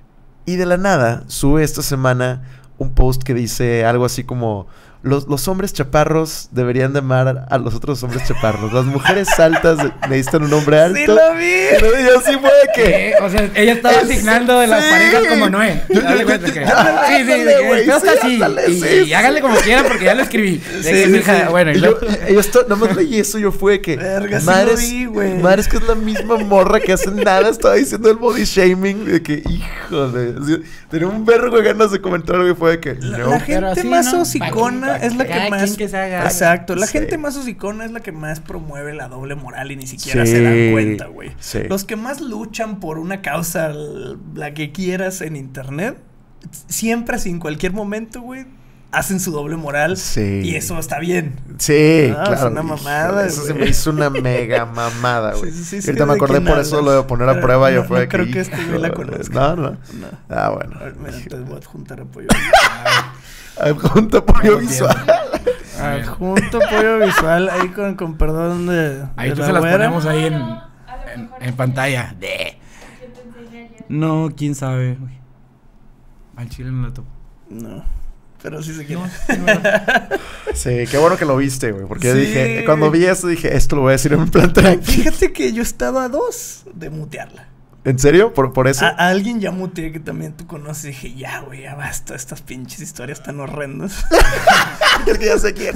Speaker 1: Y de la nada sube esta semana un post que dice algo así como: Los, los hombres chaparros deberían de amar a los otros hombres chaparros. Las mujeres altas necesitan un hombre alto.
Speaker 2: Sí lo vi.
Speaker 1: Pero yo sí fue de que...
Speaker 3: ¿Qué? O sea, ella estaba
Speaker 1: Es-
Speaker 3: asignando de las
Speaker 1: sí.
Speaker 3: parejas como Noé.
Speaker 1: Yo-
Speaker 3: Dale
Speaker 1: yo-
Speaker 3: cuenta
Speaker 1: yo-
Speaker 3: que-
Speaker 1: yo-
Speaker 3: Sí, sí,
Speaker 1: ándale,
Speaker 3: de que
Speaker 1: güey,
Speaker 3: esto
Speaker 1: sí,
Speaker 3: está así.
Speaker 1: ándale,
Speaker 3: Y,
Speaker 1: sí,
Speaker 3: y
Speaker 1: sí.
Speaker 3: háganle como quieran porque ya lo escribí. De
Speaker 2: Sí,
Speaker 3: que,
Speaker 2: sí,
Speaker 3: mija,
Speaker 2: sí.
Speaker 3: bueno, y
Speaker 1: Y yo,
Speaker 3: luego-
Speaker 1: yo esto, nada más leí eso y yo fue que...
Speaker 2: Verga, sí
Speaker 1: madres,
Speaker 2: lo vi, güey.
Speaker 1: madres que es la misma morra que hace nada estaba diciendo el body shaming. De que, híjole. o sea, tenía un vergo de ganas de comentar algo y fue de que...
Speaker 2: La,
Speaker 1: no.
Speaker 2: la
Speaker 3: Pero
Speaker 2: gente
Speaker 3: así,
Speaker 2: más
Speaker 3: ¿no?
Speaker 2: hocicona
Speaker 3: Pa' quien-
Speaker 2: es la
Speaker 3: pa'
Speaker 2: que
Speaker 3: cada
Speaker 2: más...
Speaker 3: quien que se haga.
Speaker 2: Exacto, la
Speaker 1: Sí.
Speaker 2: gente más hocicona es la que más promueve la doble moral y ni siquiera
Speaker 1: Sí,
Speaker 2: se dan cuenta, güey.
Speaker 1: sí.
Speaker 2: Los que más luchan por una causa, l- la que quieras en internet, siempre, sin cualquier momento, güey, hacen su doble moral.
Speaker 1: Sí.
Speaker 2: Y eso está bien.
Speaker 1: Sí,
Speaker 2: Ah,
Speaker 1: claro.
Speaker 2: es una mamada,
Speaker 1: Eso se
Speaker 2: güey.
Speaker 1: me hizo una mega mamada, güey.
Speaker 2: Sí, sí, sí,
Speaker 1: Y
Speaker 2: sí,
Speaker 1: ahorita me
Speaker 2: ¿de
Speaker 1: acordé
Speaker 2: quién
Speaker 1: por eso
Speaker 2: hablas?
Speaker 1: lo de poner a
Speaker 2: Pero
Speaker 1: prueba.
Speaker 2: no-
Speaker 1: yo fue
Speaker 2: no
Speaker 1: de
Speaker 2: creo que
Speaker 1: que
Speaker 2: este güey
Speaker 1: hijo
Speaker 2: la
Speaker 1: de-
Speaker 2: conozca.
Speaker 1: No, no.
Speaker 2: No.
Speaker 1: Ah, bueno.
Speaker 2: A ver, mira, te voy a adjuntar apoyo.
Speaker 1: Adjunta apoyo visual.
Speaker 2: Adjunto apoyo visual ahí con, con perdón de.
Speaker 3: Ahí
Speaker 2: de
Speaker 3: tú
Speaker 2: la
Speaker 3: se las
Speaker 2: güera.
Speaker 3: ponemos ahí en, en, en pantalla. De. No, quién sabe. Uy. Al chile no lo topo.
Speaker 2: No. Pero sí se quiere.
Speaker 3: No, sí, bueno.
Speaker 1: Sí, qué bueno que lo viste, güey. Porque yo
Speaker 2: Sí.
Speaker 1: dije, cuando vi esto, dije, esto lo voy a decir en plan tranqui.
Speaker 2: Fíjate que yo estaba a dos de mutearla.
Speaker 1: ¿En serio? ¿Por, por eso?
Speaker 2: A, a alguien ya muteé que también tú conoces. Y dije, ya, güey, ya basta. Estas pinches historias tan horrendas.
Speaker 1: Es que ya sé quién.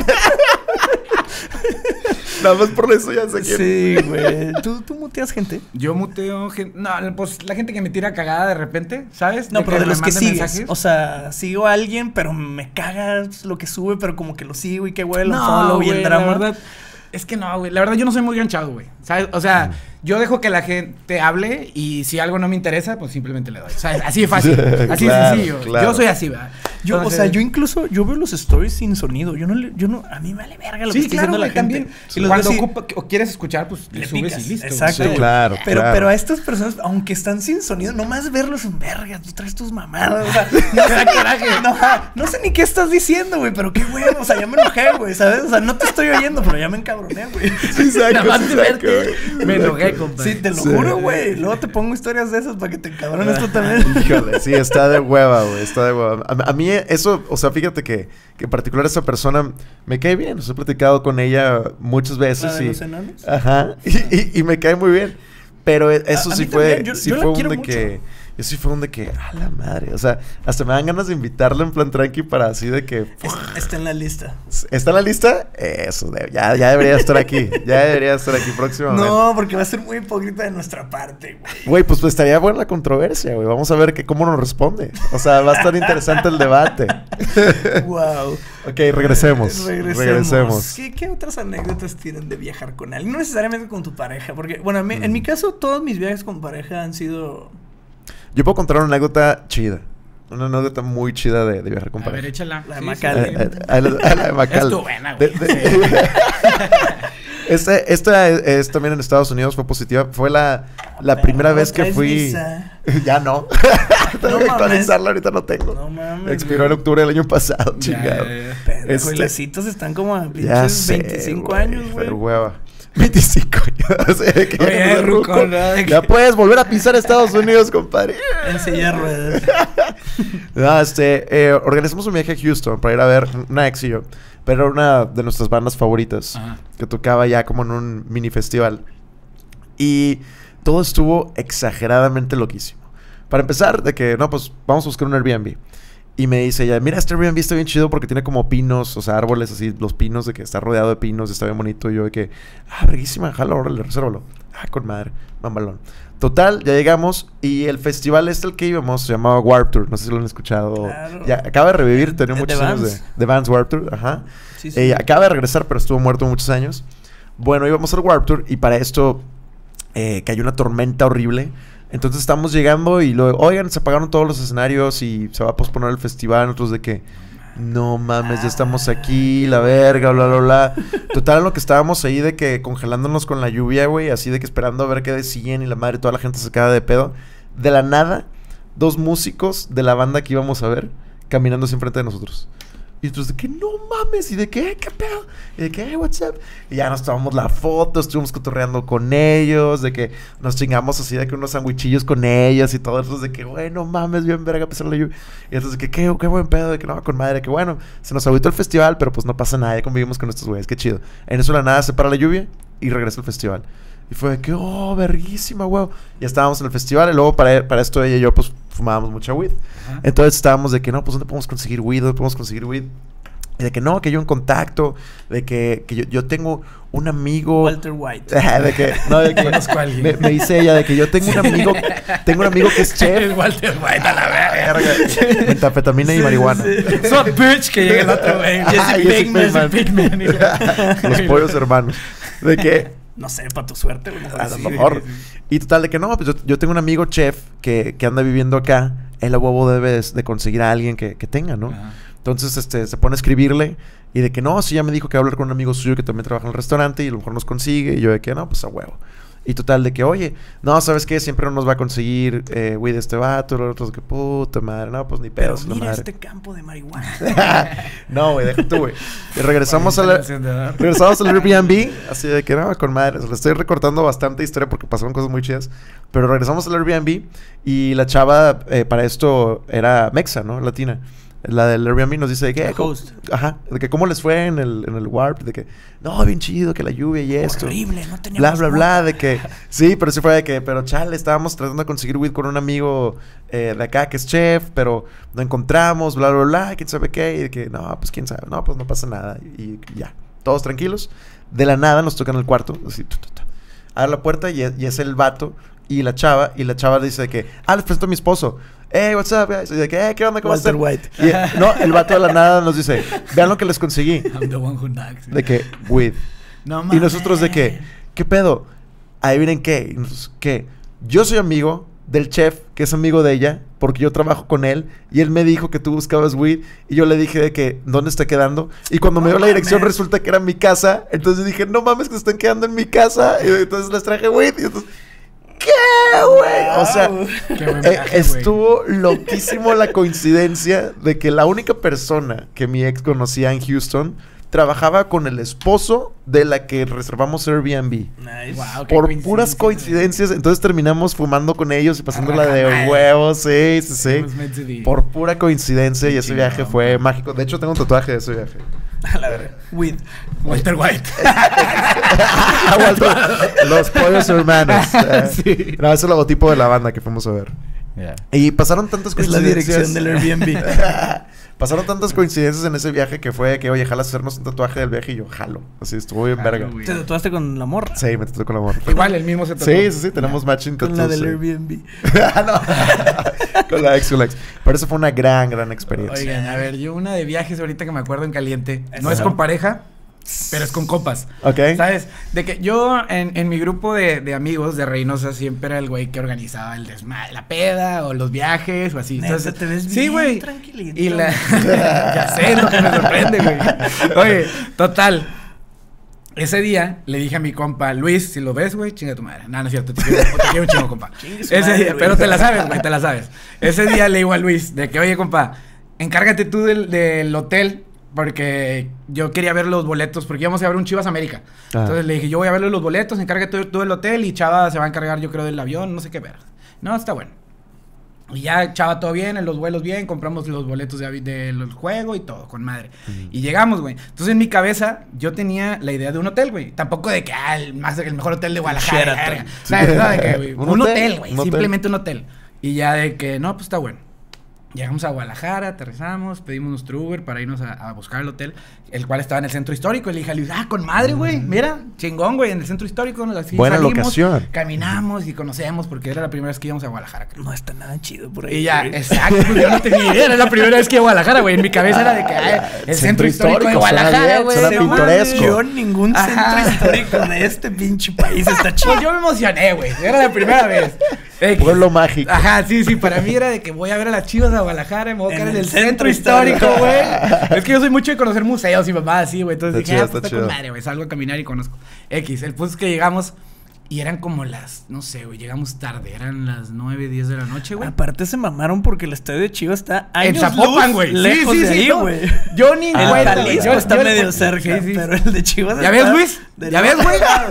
Speaker 1: Nada más por eso ya sé quién.
Speaker 2: Sí, güey. ¿Tú, ¿Tú muteas gente?
Speaker 3: Yo muteo gente. No, pues la gente que me tira cagada de repente, ¿sabes?
Speaker 2: No, pero de
Speaker 3: me
Speaker 2: los que
Speaker 3: manden
Speaker 2: sigues.
Speaker 3: mensajes.
Speaker 2: O sea, sigo a alguien, pero me caga lo que sube, pero como que lo sigo y qué güey, lo
Speaker 3: No,
Speaker 2: follow y
Speaker 3: güey,
Speaker 2: el
Speaker 3: la
Speaker 2: drama.
Speaker 3: verdad, es que no, güey. La verdad, yo no soy muy ganchado, güey. ¿Sabes? O sea, yo dejo que la gente hable y si algo no me interesa, pues simplemente le doy. O sea, así de fácil. Así de
Speaker 1: Claro,
Speaker 3: sencillo.
Speaker 1: claro.
Speaker 3: Yo soy así, ¿verdad?
Speaker 2: Yo,
Speaker 3: Entonces,
Speaker 2: o sea, yo incluso, yo veo los stories sin sonido. Yo no, le- yo no, a mí me vale verga lo que
Speaker 3: Sí,
Speaker 2: está
Speaker 3: claro,
Speaker 2: diciendo la
Speaker 3: güey,
Speaker 2: gente.
Speaker 3: también.
Speaker 2: Y los
Speaker 3: Cuando
Speaker 2: veo así,
Speaker 3: ocupa, o quieres escuchar, pues le,
Speaker 2: le
Speaker 3: subes
Speaker 2: picas.
Speaker 3: y listo.
Speaker 2: Exacto.
Speaker 1: Sí, claro,
Speaker 2: Pero,
Speaker 1: claro.
Speaker 2: pero a estas personas, aunque están sin sonido, nomás verlos en verga, tú traes tus mamadas. O sea, no, sé, coraje. No, no sé ni qué estás diciendo, güey, pero qué huevo. O sea, ya me enojé, güey, ¿sabes? O sea, no te estoy oyendo, pero ya me encabroné, güey.
Speaker 1: Sí, saco,
Speaker 3: Nada más
Speaker 1: sí,
Speaker 3: de
Speaker 1: saco,
Speaker 3: verte,
Speaker 1: güey.
Speaker 3: me enojé, compadre.
Speaker 2: Sí, te lo
Speaker 1: Sí.
Speaker 2: juro, güey. Luego te pongo historias de esas para que te encabrones tú también.
Speaker 1: Híjole, sí, está de hueva, güey, está de hueva. A, a mí eso, o sea, fíjate que, que en particular esa persona me cae bien. Os he platicado con ella muchas veces
Speaker 2: ¿La de
Speaker 1: y...
Speaker 2: los enanos?
Speaker 1: Ajá, y, y, y me cae muy bien. Pero eso
Speaker 2: A- a
Speaker 1: sí
Speaker 2: mí
Speaker 1: fue,
Speaker 2: también, yo-
Speaker 1: sí
Speaker 2: yo la
Speaker 1: fue un
Speaker 2: quiero
Speaker 1: de
Speaker 2: mucho.
Speaker 1: que... Eso sí fue un de que, a la madre, o sea, hasta me dan ganas de invitarla en plan tranqui para así de que...
Speaker 2: Es- Está en la lista.
Speaker 1: ¿Está en la lista? Eso, de- ya, ya debería estar aquí, ya debería estar aquí próximamente.
Speaker 2: No, porque va a ser muy hipócrita de nuestra parte, güey.
Speaker 1: Güey, pues, pues estaría buena la controversia, güey. Vamos a ver que, cómo nos responde. O sea, va a estar interesante el debate.
Speaker 2: Wow.
Speaker 1: Ok, regresemos.
Speaker 2: Regresemos.
Speaker 1: Regresemos.
Speaker 2: ¿Qué, qué otras anécdotas tienen de viajar con alguien? No necesariamente con tu pareja, porque, bueno, en mi, en mi caso, todos mis viajes con pareja han sido...
Speaker 1: Yo puedo contar una anécdota chida. Una anécdota muy chida de, de viajar con
Speaker 3: A ver,
Speaker 1: pareja.
Speaker 3: échala.
Speaker 2: La de
Speaker 3: Sí,
Speaker 2: Macal.
Speaker 3: sí,
Speaker 1: Eh,
Speaker 3: sí.
Speaker 1: eh, a la, a la de Macal.
Speaker 3: Estuvo buena,
Speaker 1: De-
Speaker 3: güey.
Speaker 1: de- Este, esta es, es también en Estados Unidos, fue positiva. Fue la, la
Speaker 2: Pero
Speaker 1: primera
Speaker 2: no
Speaker 1: vez que
Speaker 2: traes
Speaker 1: fui.
Speaker 2: visa.
Speaker 1: Ya no. Tengo
Speaker 2: No
Speaker 1: que
Speaker 2: mames.
Speaker 1: actualizarla, ahorita no tengo.
Speaker 2: No mames.
Speaker 1: Expiró en octubre del año pasado,
Speaker 3: Ya,
Speaker 1: chingado.
Speaker 3: ya, ya.
Speaker 2: Pendejo,
Speaker 1: Este-
Speaker 2: y las citas están como a
Speaker 1: Ya
Speaker 2: pinches
Speaker 1: sé,
Speaker 2: veinticinco
Speaker 1: güey,
Speaker 2: años, güey.
Speaker 1: pero hueva. veinticinco años. O sea, que
Speaker 3: Oye,
Speaker 1: ya no soy
Speaker 3: ruco,
Speaker 1: ruco.
Speaker 3: ¿no? De que-
Speaker 1: Ya puedes volver a pisar Estados Unidos, compadre.
Speaker 2: En silla de ruedas.
Speaker 1: No, este, eh, organizamos un viaje a Houston para ir a ver una ex y yo. Pero era una de nuestras bandas favoritas.
Speaker 3: Ajá.
Speaker 1: Que tocaba ya como en un mini festival. Y todo estuvo exageradamente loquísimo. Para empezar, de que, no, pues vamos a buscar un Airbnb. Y me dice ella, mira, este Airbnb está bien chido porque tiene como pinos, o sea, árboles así, los pinos, de que está rodeado de pinos, está bien bonito. Y yo de que, ah, verguísima, jalo, órale, resérvalo. Ah, con madre, mambalón. Total, ya llegamos y el festival este al que íbamos se llamaba Warped Tour. No sé si lo han escuchado.
Speaker 2: Claro.
Speaker 1: Ya, acaba de revivir, tenía
Speaker 2: De-
Speaker 1: muchos
Speaker 2: de
Speaker 1: años de,
Speaker 2: Vans.
Speaker 1: de Vans Warped Tour, ajá.
Speaker 2: Sí, sí.
Speaker 1: Eh, acaba de regresar, pero estuvo muerto muchos años. Bueno, íbamos al Warped Tour y para esto eh, cayó una tormenta horrible. Entonces estamos llegando y luego, oigan, se apagaron todos los escenarios y se va a posponer el festival. Nosotros de que, no mames, ya estamos aquí, la verga, bla, bla, bla. Total, en lo que estábamos ahí de que congelándonos con la lluvia, güey, así de que esperando a ver qué decían y la madre, toda la gente se queda de pedo. De la nada, dos músicos de la banda que íbamos a ver caminando así enfrente de nosotros. Y nosotros de que no mames, y de que, ¿qué pedo? Y de que, hey, what's up? Y ya nos tomamos la foto, estuvimos cotorreando con ellos, de que nos chingamos así de que unos sandwichillos con ellos y todo eso, de que, güey, no mames, bien verga, a pesar de la lluvia. Y entonces de que, qué, qué buen pedo, de que no, con madre, que bueno, se nos agüitó el festival, pero pues no pasa nada, ya convivimos con estos güeyes, qué chido. En eso de la nada se para la lluvia y regresa el festival. Y fue de que, oh, verguísima, güey. Ya estábamos en el festival y luego para, para esto ella y yo, pues, fumábamos mucha weed.
Speaker 3: Ajá.
Speaker 1: Entonces estábamos de que, no, pues, ¿dónde podemos conseguir weed? ¿Dónde podemos conseguir weed? Y de que no, que yo en contacto, de que, que yo, yo tengo un amigo...
Speaker 2: Walter White.
Speaker 1: de que, no, de que
Speaker 3: Conozco a alguien.
Speaker 1: me, me dice ella de que yo tengo un amigo, tengo un amigo que es chef.
Speaker 3: El Walter White a la verga.
Speaker 1: Verga, metafetamina y
Speaker 2: Sí,
Speaker 1: marihuana.
Speaker 2: sí.
Speaker 3: So bitch que llega el otro güey.
Speaker 1: Ah,
Speaker 3: Jesse
Speaker 1: Jesse
Speaker 3: Pinkman.
Speaker 1: Pinkman.
Speaker 3: Jesse Pinkman.
Speaker 1: Los pollos hermanos. De que,
Speaker 2: No sé, para tu suerte, güey.
Speaker 1: a
Speaker 2: Sí,
Speaker 1: lo mejor. Y total, de que no, pues yo, yo tengo un amigo chef que, que anda viviendo acá. Él a huevo debe de, de conseguir a alguien que, que tenga, ¿no?
Speaker 3: Ajá.
Speaker 1: Entonces, este, se pone a escribirle y de que no, sí, ya me dijo que va a hablar con un amigo suyo que también trabaja en el restaurante y a lo mejor nos consigue. Y yo de que no, pues a huevo. Y total, de que, oye, no, ¿sabes qué? Siempre no nos va a conseguir eh, weed este vato. Los otros que, puta madre, no, pues ni
Speaker 2: Pero
Speaker 1: pedos. la
Speaker 2: mira
Speaker 1: madre.
Speaker 2: este campo de marihuana.
Speaker 1: No, güey, deja tú, güey. Y regresamos, a la, regresamos al Airbnb. Así de que, no, con madre. O sea, le estoy recortando bastante historia porque pasaron cosas muy chidas. Pero regresamos al Airbnb y la chava, eh, para esto, era mexa, ¿no? Latina. La del Airbnb nos dice de que...
Speaker 2: La
Speaker 1: ¿cómo,
Speaker 2: host.
Speaker 1: ajá. De que cómo les fue en el, en el Warp. De que, no, bien chido, que la lluvia y esto.
Speaker 2: Horrible, no teníamos
Speaker 1: Bla, bla, bla.
Speaker 2: mota.
Speaker 1: De que... Sí, pero sí fue de que... Pero chale, estábamos tratando de conseguir weed con un amigo eh, de acá que es chef. Pero no encontramos, bla, bla, bla. ¿Quién sabe qué? Y de que... No, pues quién sabe. No, pues no pasa nada. Y, y ya. Todos tranquilos. De la nada nos tocan el cuarto. Así, tu, tu, tu. Abre la puerta y es, y es el vato y la chava. Y la chava dice de que... Ah, les presento a mi esposo. Hey, what's up, guys? Y de que, hey, ¿qué onda? ¿Cómo
Speaker 2: Walter
Speaker 1: están?
Speaker 2: White.
Speaker 1: Y, eh, no, el vato de la nada nos dice... Vean lo que les conseguí.
Speaker 3: I'm the one who knocks.
Speaker 1: De que... Weed.
Speaker 3: No
Speaker 1: Y nosotros de que, ¿qué pedo? Ahí miren qué, y nosotros, ¿qué? Yo soy amigo del chef, que es amigo de ella, porque yo trabajo con él, y él me dijo que tú buscabas weed, y yo le dije de que, ¿dónde está quedando? Y cuando me dio la dirección resulta que era mi casa, entonces dije, no mames que se están quedando en mi casa, y entonces les traje weed, y entonces... ¿Qué, güey? O sea,
Speaker 3: Qué buen
Speaker 1: eh,
Speaker 3: viaje,
Speaker 1: estuvo loquísimo la coincidencia de que la única persona que mi ex conocía en Houston trabajaba con el esposo de la que reservamos Airbnb.
Speaker 2: Nice.
Speaker 3: Wow, qué
Speaker 1: Por
Speaker 3: coincidencia,
Speaker 1: puras coincidencias, entonces terminamos fumando con ellos y pasándola
Speaker 3: Raja
Speaker 1: de
Speaker 3: madre.
Speaker 1: huevos, sí, sí,
Speaker 3: It
Speaker 1: sí.
Speaker 3: was meant to be.
Speaker 1: Por pura coincidencia, y
Speaker 3: Qué
Speaker 1: ese viaje
Speaker 3: chingón,
Speaker 1: fue
Speaker 3: güey.
Speaker 1: mágico. De hecho, tengo un tatuaje de ese viaje.
Speaker 2: A la verga. Weed.
Speaker 3: Walter White.
Speaker 1: Ah, Walter, los pollos hermanos. Eh,
Speaker 3: Sí.
Speaker 1: No, ese es el logotipo de la banda que fuimos a ver. Y pasaron tantas
Speaker 2: Es la
Speaker 1: coincidencias.
Speaker 2: dirección del Airbnb.
Speaker 1: Pasaron tantas coincidencias en ese viaje que fue que, oye, jalas hacernos un tatuaje del viaje y yo jalo. Así estuvo bien
Speaker 3: Jalo,
Speaker 1: verga.
Speaker 3: güey.
Speaker 2: ¿Te tatuaste con la morra?
Speaker 1: Sí, me tatué con la morra.
Speaker 3: Igual, el mismo se tatuó.
Speaker 1: Sí, sí, sí, tenemos matching
Speaker 2: Con
Speaker 1: tattoos.
Speaker 2: la del
Speaker 1: sí.
Speaker 2: Airbnb.
Speaker 1: Ah, no. Con la ex, con la ex. Pero eso fue una gran, gran experiencia.
Speaker 3: Oigan, a ver, yo una de viajes ahorita que me acuerdo en caliente. No
Speaker 2: Ajá.
Speaker 3: es con pareja, pero es con compas.
Speaker 1: Ok.
Speaker 3: ¿Sabes? De que yo en, en mi grupo de, de amigos de Reynosa siempre era el güey que organizaba el desmadre, la peda o los viajes o así.
Speaker 2: Neta, te ves
Speaker 3: sí,
Speaker 2: bien
Speaker 3: güey.
Speaker 2: tranquilito.
Speaker 3: Y la ya sé, es lo que me sorprende, güey. Oye, total. Ese día le dije a mi compa, Luis, si lo ves, güey, chinga tu madre. No, no es cierto, te quiero, te quiero un chingo, compa.
Speaker 2: Chingue su
Speaker 3: Ese
Speaker 2: madre,
Speaker 3: día,
Speaker 2: Luis.
Speaker 3: pero te la sabes, güey, te la sabes. Ese día le digo a Luis, de que, oye, compa, encárgate tú del, del hotel, porque yo quería ver los boletos, porque íbamos a ver un Chivas América.
Speaker 1: Ah.
Speaker 3: Entonces le dije, yo voy a ver los boletos, encárgate tú, tú del hotel, y Chava se va a encargar, yo creo, del avión, no sé qué ver. No, está bueno. Y ya, Chava, todo bien, en los vuelos bien, compramos los boletos de avi- del juego y todo, con madre.
Speaker 1: Mm.
Speaker 3: Y llegamos, güey. Entonces, en mi cabeza, yo tenía la idea de un hotel, güey. Tampoco de que, ah, el, más, el mejor hotel de Guadalajara.
Speaker 2: Sheraton.
Speaker 3: la verga. ¿Sabes? No, de que, güey,
Speaker 1: ¿Un
Speaker 3: un
Speaker 1: hotel?
Speaker 3: hotel, güey.
Speaker 1: Un hotel.
Speaker 3: Simplemente un hotel. Y ya de que, no, pues está bueno. Llegamos a Guadalajara, aterrizamos, pedimos nuestro Uber para irnos a, a buscar el hotel, el cual estaba en el centro histórico. Y le dije a Luis, ah, con madre, güey, mira, chingón, güey, en el centro histórico. Así
Speaker 1: Buena
Speaker 3: salimos,
Speaker 1: locación.
Speaker 3: Caminamos y conocemos, porque era la primera vez que íbamos a Guadalajara, creo.
Speaker 2: No está nada chido por ahí.
Speaker 3: Y ya,
Speaker 2: güey.
Speaker 3: exacto, pues yo no tenía idea, era la primera vez que iba a Guadalajara, güey. En mi cabeza era de que, ay, el centro,
Speaker 1: Centro
Speaker 3: histórico, de
Speaker 1: histórico, suena
Speaker 3: Guadalajara,
Speaker 1: bien,
Speaker 3: güey.
Speaker 1: suena
Speaker 3: no mames.
Speaker 1: pintoresco.
Speaker 2: Yo ningún
Speaker 3: Ajá.
Speaker 2: centro histórico de este pinche país está chido.
Speaker 3: Pues yo me emocioné, güey. Era la primera vez. X.
Speaker 1: Pueblo mágico.
Speaker 3: Ajá, sí, sí, para mí era de que voy a ver a las Chivas a Guadalajara, me voy a quedar en,
Speaker 2: En
Speaker 3: el
Speaker 2: el
Speaker 3: centro,
Speaker 2: centro
Speaker 3: histórico,
Speaker 2: histórico.
Speaker 3: güey. Es que yo soy mucho de conocer museos y mamá así, güey. Entonces
Speaker 1: Está
Speaker 3: dije,
Speaker 1: chido,
Speaker 3: ah, pues
Speaker 1: está
Speaker 3: está con
Speaker 1: chido.
Speaker 3: madre, güey. Salgo a caminar y conozco. X, el punto es que llegamos y eran como las, no sé, güey, llegamos tarde, eran las nueve, diez de la noche, güey.
Speaker 2: Aparte se mamaron porque el estadio de Chivas está
Speaker 3: En
Speaker 2: años
Speaker 3: Zapopan,
Speaker 2: luz
Speaker 3: güey. Sí,
Speaker 2: lejos
Speaker 3: sí,
Speaker 2: de
Speaker 3: sí,
Speaker 2: ahí,
Speaker 3: no.
Speaker 2: güey.
Speaker 3: Yo ni
Speaker 2: El
Speaker 3: cuenta, güey.
Speaker 2: Jalisco
Speaker 3: Yo-
Speaker 2: está
Speaker 3: yo-
Speaker 2: medio
Speaker 3: sí,
Speaker 2: cerca,
Speaker 3: sí, sí.
Speaker 2: pero el de Chivas
Speaker 3: ¿Ya
Speaker 2: está
Speaker 3: ves, Luis?
Speaker 2: del
Speaker 3: ¿Ya ves,
Speaker 2: otro
Speaker 3: güey?
Speaker 2: lado.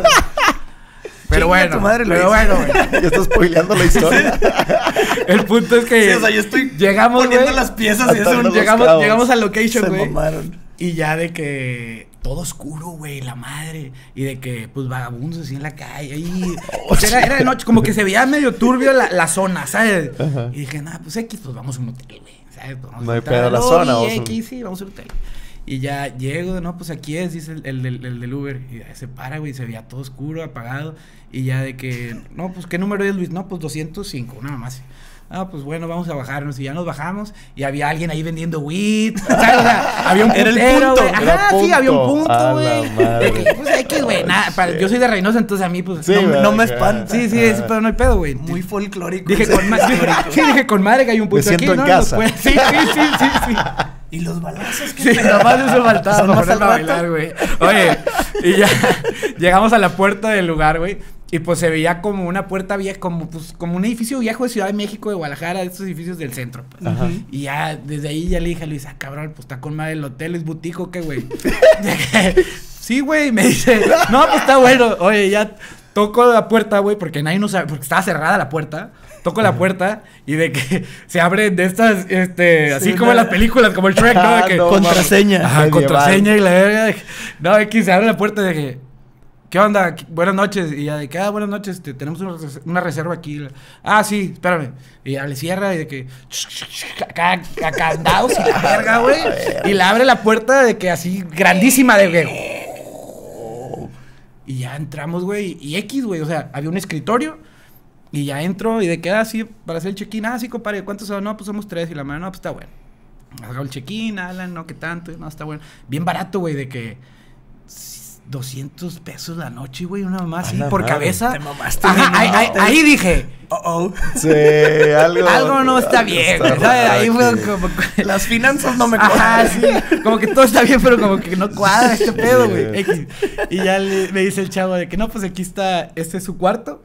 Speaker 3: Pero
Speaker 2: Chinga
Speaker 3: bueno,
Speaker 2: tu madre,
Speaker 3: pero
Speaker 2: Luis.
Speaker 3: bueno, güey.
Speaker 1: Ya estás spoileando la historia.
Speaker 3: El punto es que
Speaker 2: Sí, o sea, yo estoy
Speaker 3: llegamos,
Speaker 2: poniendo
Speaker 3: güey,
Speaker 2: las piezas y es
Speaker 1: atando
Speaker 2: un...
Speaker 1: los
Speaker 3: llegamos,
Speaker 1: cabos.
Speaker 3: llegamos al
Speaker 2: Se
Speaker 3: location, güey.
Speaker 2: mamaron.
Speaker 3: Y ya de que todo oscuro, güey, la madre. Y de que, pues, vagabundos así en la calle. Ahí. Pues era, era de noche, como que se veía medio turbio la, la zona, ¿sabes?
Speaker 1: Ajá.
Speaker 3: Y dije, nada, pues X, pues vamos a un hotel, güey. ¿Sabes? Pues, vamos
Speaker 1: No
Speaker 3: a
Speaker 1: hay
Speaker 3: entrar
Speaker 1: pedo
Speaker 3: al
Speaker 1: la
Speaker 3: lobby,
Speaker 1: zona, vamos a un-
Speaker 3: X, sí, vamos al hotel. Y ya llego, no, pues aquí es, dice el, el, del- el del Uber. Y ya se para, güey, se veía todo oscuro, apagado. Y ya de que, no, pues, ¿qué número es, Luis? No, pues doscientos cinco, nada más. Ah, pues bueno, vamos a bajarnos. Y ya nos bajamos. Y había alguien ahí vendiendo weed. ¿Sabes? O sea, había un
Speaker 2: Era el
Speaker 3: puntero,
Speaker 2: punto.
Speaker 3: güey.
Speaker 1: Era
Speaker 3: Ajá, sí,
Speaker 1: punto.
Speaker 3: había un
Speaker 1: A
Speaker 3: punto,
Speaker 1: la
Speaker 3: güey.
Speaker 1: madre.
Speaker 3: De que, pues hay que, güey, nada. para- Yo soy de Reynosa, entonces a mí, pues,
Speaker 1: Sí,
Speaker 3: no,
Speaker 1: ¿verdad?
Speaker 2: no me
Speaker 1: Acá.
Speaker 2: espanta.
Speaker 3: sí, sí, ese pedo no hay pedo, güey.
Speaker 2: Muy folclórico.
Speaker 3: Dije
Speaker 2: ese
Speaker 3: con, ma- dije,
Speaker 2: histórico.
Speaker 3: sí, dije con madre que hay un punto
Speaker 1: siento
Speaker 3: aquí,
Speaker 1: en
Speaker 3: ¿no?
Speaker 1: casa.
Speaker 3: Nos puede- Sí, sí, sí, sí, sí.
Speaker 2: Y los balazos que
Speaker 3: Sí, nada más eso faltaba
Speaker 2: Son
Speaker 3: para
Speaker 2: más
Speaker 3: ponerlo a
Speaker 2: al rato.
Speaker 3: bailar, güey. Oye, y ya llegamos a la puerta del lugar, güey. Y pues se veía como una puerta vieja, como, pues, como un edificio viejo de Ciudad de México, de Guadalajara, de estos edificios del centro. Pues.
Speaker 1: Ajá.
Speaker 3: Y ya, desde ahí ya le dije a Luis, ah, cabrón, pues está con madre el hotel, es boutique, ¿o qué, güey? Sí, güey, me dice, no, pues está bueno. Oye, ya toco la puerta, güey, porque nadie no sabe, porque estaba cerrada la puerta. Toco la puerta y de que se abren de estas, este, así
Speaker 2: Sí,
Speaker 3: como en
Speaker 2: no.
Speaker 3: las películas, como el Shrek, ¿no? De que,
Speaker 1: No,
Speaker 2: contraseña.
Speaker 3: Ajá,
Speaker 1: Medieval.
Speaker 3: contraseña y la verga. de que- No, aquí se abre la puerta de que, ¿qué onda? ¿Qué- Buenas noches. Y ya de que, ah, buenas noches, te- tenemos una, res- una reserva aquí. Ah, sí, espérame. Y ya le cierra y de que, acá, acá candados y la verga, güey. Y le abre la puerta de que así, grandísima, de que, y ya entramos, güey, y X, güey, o sea, había un escritorio. Y ya entro y de queda así para hacer el check-in. Ah, sí, compadre, ¿cuántos son? No, pues somos tres. Y la madre, no, pues está bueno. Hago el check-in, Alan, no, ¿qué tanto? No, está bueno. Bien barato, güey, de que doscientos pesos la noche, güey, una mamá así,
Speaker 1: la
Speaker 3: por
Speaker 1: madre.
Speaker 3: cabeza.
Speaker 2: Te mamaste.
Speaker 3: Ajá,
Speaker 2: ¿no?
Speaker 3: ahí, ahí, ahí dije,
Speaker 2: Oh, oh.
Speaker 1: Sí, algo.
Speaker 3: algo no está bien, güey, ¿sabes? Ahí fue
Speaker 1: aquí.
Speaker 3: como...
Speaker 2: Las finanzas no me
Speaker 3: Ajá,
Speaker 2: cuadran.
Speaker 3: sí, como que todo está bien, pero como que no cuadra este pedo,
Speaker 1: Sí.
Speaker 3: güey. X. Y ya le- me dice el chavo de que no, pues aquí está, este es su cuarto.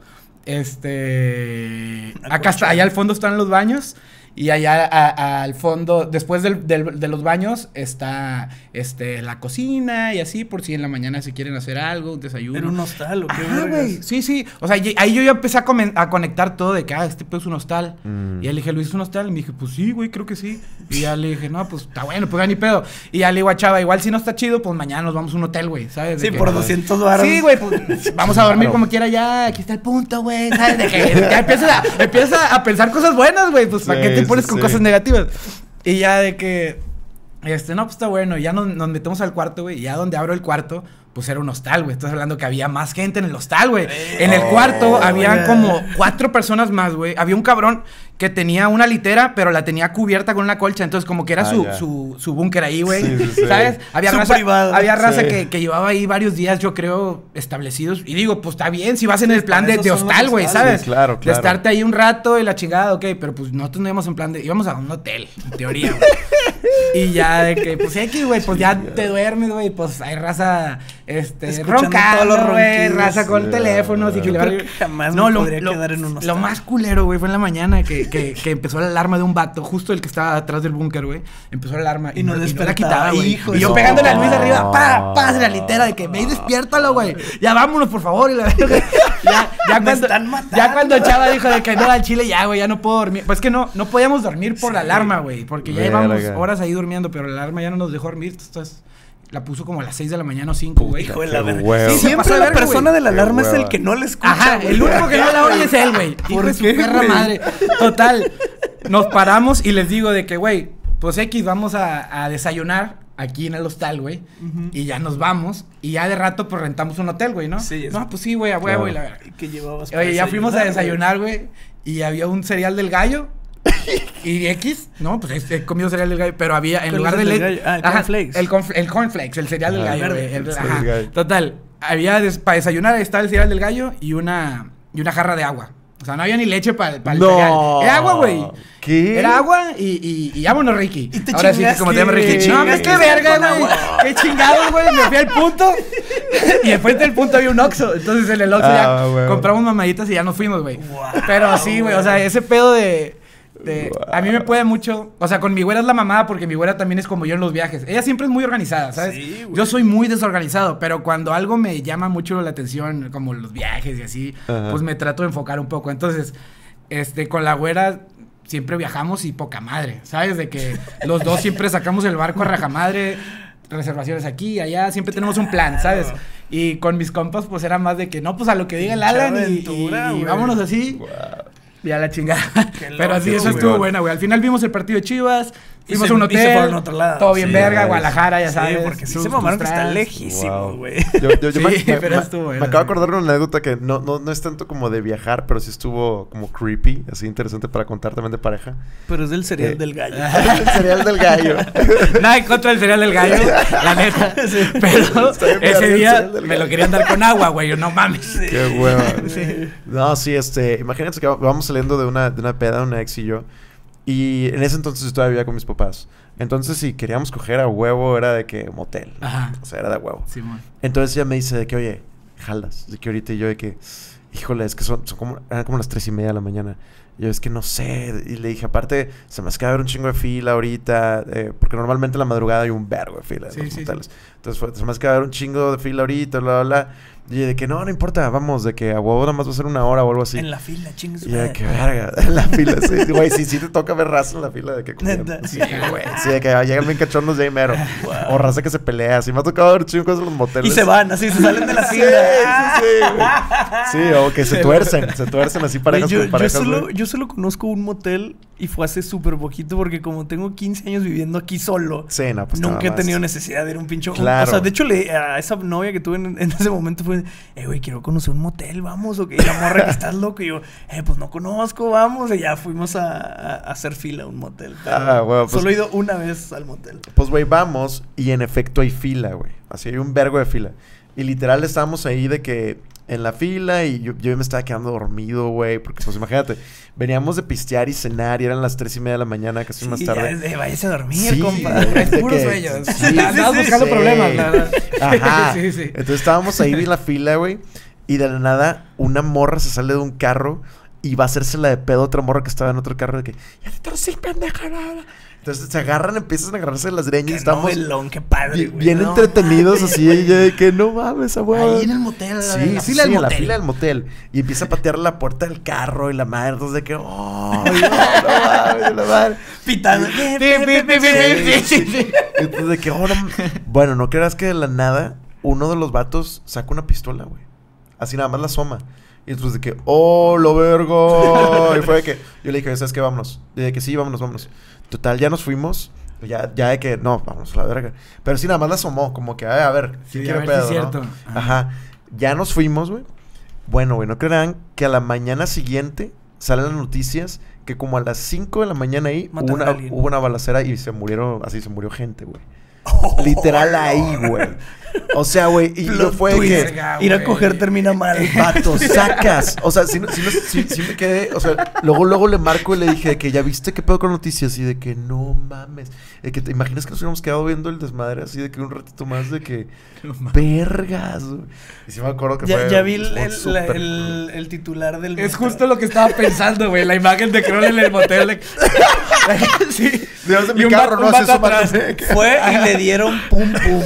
Speaker 3: Este. Acá está, allá al fondo están los baños. Y allá a- a- al fondo, después del, del- de los baños, está este la cocina y así, por si en la mañana se quieren hacer algo, un desayuno.
Speaker 2: Era un hostal, ¿o qué?
Speaker 3: Ajá,
Speaker 2: vergas?
Speaker 3: güey. Sí, sí. O sea, y- ahí yo ya empecé a, comen- a conectar todo de que, ah, este pedo es un hostal.
Speaker 1: Mm.
Speaker 3: Y ya le dije, Luis, ¿es un hostal? Y me dije, pues sí, güey, creo que sí. Y ya le dije, no, pues está bueno, pues ya ni pedo. Y ya le digo a Chava, igual si no está chido, pues mañana nos vamos a un hotel, güey, ¿sabes? De
Speaker 2: Sí,
Speaker 3: que-
Speaker 2: por doscientos baros.
Speaker 3: Sí, güey, pues vamos a dormir
Speaker 1: Claro.
Speaker 3: como quiera ya. Aquí está el punto, güey. ¿Sabes? De que ya empiezas a, empiezas a pensar cosas buenas, güey. Pues, ¿para
Speaker 1: Sí,
Speaker 3: qué te pones
Speaker 1: sí,
Speaker 3: con
Speaker 1: sí.
Speaker 3: cosas negativas? Y ya de que, este, no, pues está bueno. Y ya nos, nos metemos al cuarto, güey. Y ya donde abro el cuarto, pues era un hostal, güey. Estás hablando que había más gente en el hostal, güey. En el cuarto
Speaker 2: Oh,
Speaker 3: habían
Speaker 2: yeah.
Speaker 3: como cuatro personas más, güey. Había un cabrón que tenía una litera, pero la tenía cubierta con una colcha. Entonces, como que era
Speaker 1: Ah,
Speaker 3: su,
Speaker 1: ya.
Speaker 3: su, su búnker ahí, güey.
Speaker 1: Sí, sí, sí.
Speaker 3: ¿Sabes? Había
Speaker 2: Su
Speaker 3: raza,
Speaker 2: privado.
Speaker 3: había raza
Speaker 1: Sí.
Speaker 3: que, que llevaba ahí varios días, yo creo, establecidos. Y digo, pues está bien si vas en el plan
Speaker 2: para
Speaker 3: de,
Speaker 2: eso
Speaker 3: de
Speaker 2: son los
Speaker 3: hostal, güey,
Speaker 2: hostales.
Speaker 3: ¿sabes?
Speaker 1: Sí, claro,
Speaker 3: De
Speaker 1: claro.
Speaker 3: estarte ahí un rato y la chingada, ok. Pero pues nosotros no íbamos en plan de... Íbamos a un hotel, en teoría, güey. Y ya de que, pues X, güey, pues ya te duermes, güey. Pues hay raza, este,
Speaker 2: Escuchando
Speaker 3: roncando,
Speaker 2: todos los
Speaker 3: güey.
Speaker 2: ronquidos.
Speaker 3: Raza con
Speaker 1: Sí,
Speaker 3: teléfonos y
Speaker 1: yo
Speaker 3: que le
Speaker 2: creo
Speaker 3: va-
Speaker 2: que jamás me podría quedar en un hostal.
Speaker 3: Lo más culero, güey, fue en la mañana que, que, que empezó la alarma de un vato, justo el que estaba atrás del búnker, güey. Empezó la alarma
Speaker 2: Y no
Speaker 3: la
Speaker 2: despertaba,
Speaker 3: quitaba, güey.
Speaker 2: hijo
Speaker 3: Y
Speaker 2: de
Speaker 3: yo
Speaker 2: su
Speaker 3: pegándole a
Speaker 2: puta
Speaker 3: Luis
Speaker 2: madre.
Speaker 3: arriba, pa, pa, de la litera, de que ve y despiértalo, güey. Ya vámonos, por favor. Y la verga. Ya, ya
Speaker 2: Me
Speaker 3: cuando,
Speaker 2: están matando.
Speaker 3: ya cuando Chava dijo de que no, al chile ya, güey, ya no puedo dormir. Pues que no, no podíamos dormir por la alarma, güey. Porque ya
Speaker 1: Verga.
Speaker 3: íbamos horas ahí durmiendo, pero la alarma ya no nos dejó dormir. Entonces, la puso como a las seis de la mañana o cinco, güey.
Speaker 2: Hijo de la
Speaker 1: Qué
Speaker 2: verga.
Speaker 1: huevo.
Speaker 2: Sí,
Speaker 3: Se pasó
Speaker 2: siempre
Speaker 3: de
Speaker 2: la
Speaker 3: verga,
Speaker 2: persona
Speaker 3: güey.
Speaker 2: de la
Speaker 1: Qué
Speaker 2: alarma es el
Speaker 1: hueva.
Speaker 2: que no le escucha.
Speaker 3: Ajá,
Speaker 2: güey.
Speaker 3: el único que no la oye es él, güey. Hijo
Speaker 2: ¿Por
Speaker 3: de su
Speaker 2: qué,
Speaker 3: perra
Speaker 2: güey?
Speaker 3: madre. Total, nos paramos y les digo de que, güey, pues X, vamos a, a desayunar aquí en el hostal, güey.
Speaker 2: Ujú.
Speaker 3: Y ya nos vamos. Y ya de rato, pues rentamos un hotel, güey, ¿no?
Speaker 2: Sí, es-
Speaker 3: No, pues sí, güey, a huevo.
Speaker 1: Claro.
Speaker 3: Y la verga.
Speaker 2: Que llevabas para
Speaker 3: Oye, ya fuimos a
Speaker 2: desayunar,
Speaker 3: desayunar, güey. Y había un cereal del gallo. Y X, no, pues he comido cereal del gallo, pero había, en
Speaker 2: ¿Cuál
Speaker 3: lugar
Speaker 2: es
Speaker 3: de
Speaker 2: el del
Speaker 3: leche.
Speaker 2: gallo? Ah, el
Speaker 3: Ajá,
Speaker 2: cornflakes.
Speaker 3: El, cornfl- el cornflakes, el cereal del
Speaker 1: Ajá.
Speaker 3: gallo, güey.
Speaker 2: Verde.
Speaker 3: el-
Speaker 1: El
Speaker 3: ajá.
Speaker 1: cereal del gallo.
Speaker 3: Total, había, des- para desayunar estaba el cereal del gallo y una, y una jarra de agua. O sea, no había ni leche para el
Speaker 1: No.
Speaker 3: cereal. Era agua, güey.
Speaker 1: ¿Qué?
Speaker 3: Era agua y, y, y vámonos, Ricky.
Speaker 2: Y te
Speaker 3: Ahora sí que
Speaker 2: chingaste,
Speaker 3: como te llamas Ricky.
Speaker 1: te
Speaker 3: No, hombre,
Speaker 1: chingaste
Speaker 3: qué verga,
Speaker 2: con
Speaker 3: güey.
Speaker 2: agua.
Speaker 3: Qué chingados, güey. Me fui al punto. Y después del punto había un Oxxo. Entonces en el Oxxo
Speaker 1: Ah,
Speaker 3: ya
Speaker 1: güey.
Speaker 3: compramos mamaditas y ya nos fuimos, güey.
Speaker 2: Wow,
Speaker 3: Pero sí, güey. O sea, ese pedo de... de-
Speaker 1: Wow.
Speaker 3: A mí me puede mucho. O sea, con mi güera es la mamada porque mi güera también es como yo en los viajes. Ella siempre es muy organizada, ¿sabes?
Speaker 2: Sí, güey.
Speaker 3: Yo soy muy desorganizado, pero cuando algo me llama mucho la atención, como los viajes y así,
Speaker 1: Ajá.
Speaker 3: pues me trato de enfocar un poco. Entonces, este, con la güera siempre viajamos y poca madre, ¿sabes? De que los dos siempre sacamos el barco a rajamadre, reservaciones aquí, allá, siempre tenemos un plan, ¿sabes? Y con mis compas, pues era más de que no, pues a lo que diga el
Speaker 2: Pinche
Speaker 3: Alan y,
Speaker 2: aventura,
Speaker 3: y- y
Speaker 2: güey.
Speaker 3: vámonos así.
Speaker 1: Wow.
Speaker 3: Y a la chingada.
Speaker 2: Qué
Speaker 3: Pero
Speaker 2: loco,
Speaker 3: sí, eso
Speaker 1: güey.
Speaker 3: estuvo buena, güey. Al final vimos el partido de Chivas,
Speaker 2: Y
Speaker 3: fuimos
Speaker 2: se-
Speaker 3: a un
Speaker 2: y
Speaker 3: hotel.
Speaker 2: se fueron a otro lado.
Speaker 3: Todo bien
Speaker 1: Sí,
Speaker 3: verga,
Speaker 1: güey.
Speaker 3: Guadalajara, ya
Speaker 2: Sí,
Speaker 3: sabes.
Speaker 2: porque sí
Speaker 3: tus-
Speaker 2: se mamaron
Speaker 3: tus
Speaker 2: que está
Speaker 3: trans.
Speaker 2: lejísimo,
Speaker 1: Wow.
Speaker 2: güey.
Speaker 1: Yo, yo, yo
Speaker 3: Sí,
Speaker 1: me, me-
Speaker 3: pero
Speaker 1: me-
Speaker 3: estuvo
Speaker 1: me
Speaker 3: bueno,
Speaker 1: acabo de
Speaker 3: güey.
Speaker 1: acordar de una anécdota que no, no, no es tanto como de viajar, pero sí estuvo como creepy, así interesante para contar también de pareja.
Speaker 2: Pero es del cereal
Speaker 1: Eh.
Speaker 2: del gallo.
Speaker 1: El cereal del gallo.
Speaker 3: Nada en contra del cereal del gallo, la neta. Pero
Speaker 1: Está bien
Speaker 3: ese
Speaker 1: verga el
Speaker 3: día
Speaker 1: cereal del
Speaker 3: me lo
Speaker 1: gallo.
Speaker 3: querían dar con agua, güey. Yo, no mames.
Speaker 1: Qué hueva.
Speaker 2: Sí.
Speaker 1: No, sí, este, imagínense que vamos saliendo de una, de una peda, una ex y yo, y en ese entonces yo todavía vivía con mis papás. Entonces, si queríamos coger a huevo, era de que motel.
Speaker 3: Ajá.
Speaker 1: O sea, era de huevo.
Speaker 3: Simón.
Speaker 1: Entonces ella me dice de que, oye, jalas, de que ahorita y yo de que... híjole, es que son, son como, eran como las tres y media de la mañana. Y yo, es que no sé. Y le dije, aparte, se me hace que va a haber un chingo de fila ahorita. Eh, porque normalmente en la madrugada hay un vergo de fila en
Speaker 3: Sí,
Speaker 1: los
Speaker 3: sí,
Speaker 1: moteles. Entonces, fue, se me hace que va a haber un chingo de fila ahorita, bla, bla, bla. Y de que no, no importa, vamos, de que a huevo nada más va a ser una hora o algo así.
Speaker 2: En la fila, chingues.
Speaker 1: Y de que verga, en la fila, sí, güey, sí, sí te toca ver raza en la fila de que comiendo.
Speaker 2: Neta.
Speaker 1: Sí, güey, sí, de que llegan bien cachondos de ahí mero. O raza que se pelea, sí me ha tocado ver chingos en los moteles.
Speaker 2: Y se van, así, se salen de la
Speaker 1: Sí,
Speaker 2: fila.
Speaker 1: sí, sí, güey. Sí, o que se tuercen, se tuercen así parejas
Speaker 2: Güey, yo,
Speaker 1: con parejas,
Speaker 2: yo, solo,
Speaker 1: güey.
Speaker 2: yo solo conozco un motel y fue hace súper poquito porque como tengo quince años viviendo aquí solo,
Speaker 1: Sí, no, pues
Speaker 2: nunca
Speaker 1: nada
Speaker 2: he
Speaker 1: más.
Speaker 2: tenido necesidad de ir a un pincho.
Speaker 1: Claro.
Speaker 2: O sea, de hecho, le, a esa novia que tuve en, en ese momento fue, eh, güey, quiero conocer un motel, vamos. O que y la morra que estás loco. Y yo, eh, pues no conozco, vamos. Y ya fuimos a, a, a hacer fila a un motel. Pero
Speaker 1: Ah, bueno, pues-
Speaker 2: solo he ido una vez al motel.
Speaker 1: Pues, güey, vamos y en efecto hay fila, güey. Así hay un vergo de fila. Y literal estábamos ahí de que en la fila y yo, yo me estaba quedando dormido, güey. Porque, pues, imagínate, veníamos de pistear y cenar y eran las tres y media de la mañana, casi más
Speaker 2: Sí,
Speaker 1: tarde.
Speaker 2: ya, eh, váyase a dormir,
Speaker 1: Sí,
Speaker 2: compa.
Speaker 1: güey,
Speaker 3: Es
Speaker 1: de
Speaker 3: puro
Speaker 1: que-
Speaker 3: sueño.
Speaker 1: sí,
Speaker 3: Andabas
Speaker 2: sí,
Speaker 3: buscando
Speaker 1: sí.
Speaker 3: problemas, la verdad.
Speaker 1: Ajá.
Speaker 3: Sí, sí.
Speaker 1: Entonces estábamos ahí en la fila, güey. Y de la nada, una morra se sale de un carro y va a hacerse la de pedo a otra morra que estaba en otro carro de que, ya te torcí, pendeja, bla, bla". Entonces se agarran, empiezan a agarrarse de las greñas y
Speaker 2: Qué
Speaker 1: estamos
Speaker 2: novelón, qué padre,
Speaker 1: bien,
Speaker 2: güey.
Speaker 1: bien
Speaker 2: No
Speaker 1: entretenidos
Speaker 2: mames,
Speaker 1: así. Y yo de que no mames, abuelo.
Speaker 3: Ahí en el motel, la-
Speaker 1: Sí,
Speaker 3: en la
Speaker 1: sí,
Speaker 3: fila
Speaker 1: sí,
Speaker 3: del
Speaker 1: en la
Speaker 3: motel.
Speaker 1: fila del motel. Y empieza a patear la puerta del carro y la madre. Entonces de que, oh, no, no mames, la madre.
Speaker 2: Pitando.
Speaker 3: Pi, pi, pi, pi, pi, sí, sí.
Speaker 1: Entonces de que, oh, no. Bueno, no creas que de la nada uno de los vatos saca una pistola, güey. Así nada más la asoma. Y entonces de que, oh, lo vergo. Y fue de que, yo le dije, ¿sabes qué? Vámonos. Y de que sí, vámonos, vámonos. Total, ya nos fuimos. Ya, ya de que, no, vámonos a la verga. Pero sí, nada más la asomó. Como que, a ver,
Speaker 3: Sí,
Speaker 1: ¿quién
Speaker 3: a
Speaker 1: quiere
Speaker 3: ver
Speaker 1: pedo,
Speaker 3: si es
Speaker 1: no?
Speaker 3: cierto. Ajá.
Speaker 1: Ajá. Ya nos fuimos, güey. Bueno, güey, no crean que a la mañana siguiente salen las noticias que como a las cinco de la mañana ahí hubo
Speaker 2: Mataron a
Speaker 1: una,
Speaker 2: alguien.
Speaker 1: hubo una balacera y se murieron, así se murió gente, güey. Literal ahí, güey. O sea, güey, y no
Speaker 2: Plot
Speaker 1: fue
Speaker 2: twist.
Speaker 1: que...
Speaker 3: Verga,
Speaker 2: Ir a
Speaker 3: güey.
Speaker 2: coger termina mal.
Speaker 1: Vato, sacas. O sea, sí, no- sí, no- sí- sí me quedé. O sea, luego, luego le marco y le dije que ya viste qué pedo con noticias. Y de que no mames. De que te imaginas que nos hubiéramos quedado viendo el desmadre así de que un ratito más de que. Vergas. güey. Y sí me acuerdo que
Speaker 2: Ya,
Speaker 1: fue.
Speaker 2: ya vi el,
Speaker 1: fue
Speaker 2: el-
Speaker 1: súper
Speaker 2: la- el- el titular del
Speaker 3: Es
Speaker 2: metro.
Speaker 3: justo lo que estaba pensando, güey. La imagen de Kroll en el motel. de- sí.
Speaker 1: Dios de mi
Speaker 3: Y un
Speaker 1: carro,
Speaker 3: vato-
Speaker 1: ¿no?
Speaker 3: un
Speaker 1: Así
Speaker 3: vato
Speaker 1: asomando.
Speaker 3: atrás.
Speaker 2: Fue y le dieron pum pum.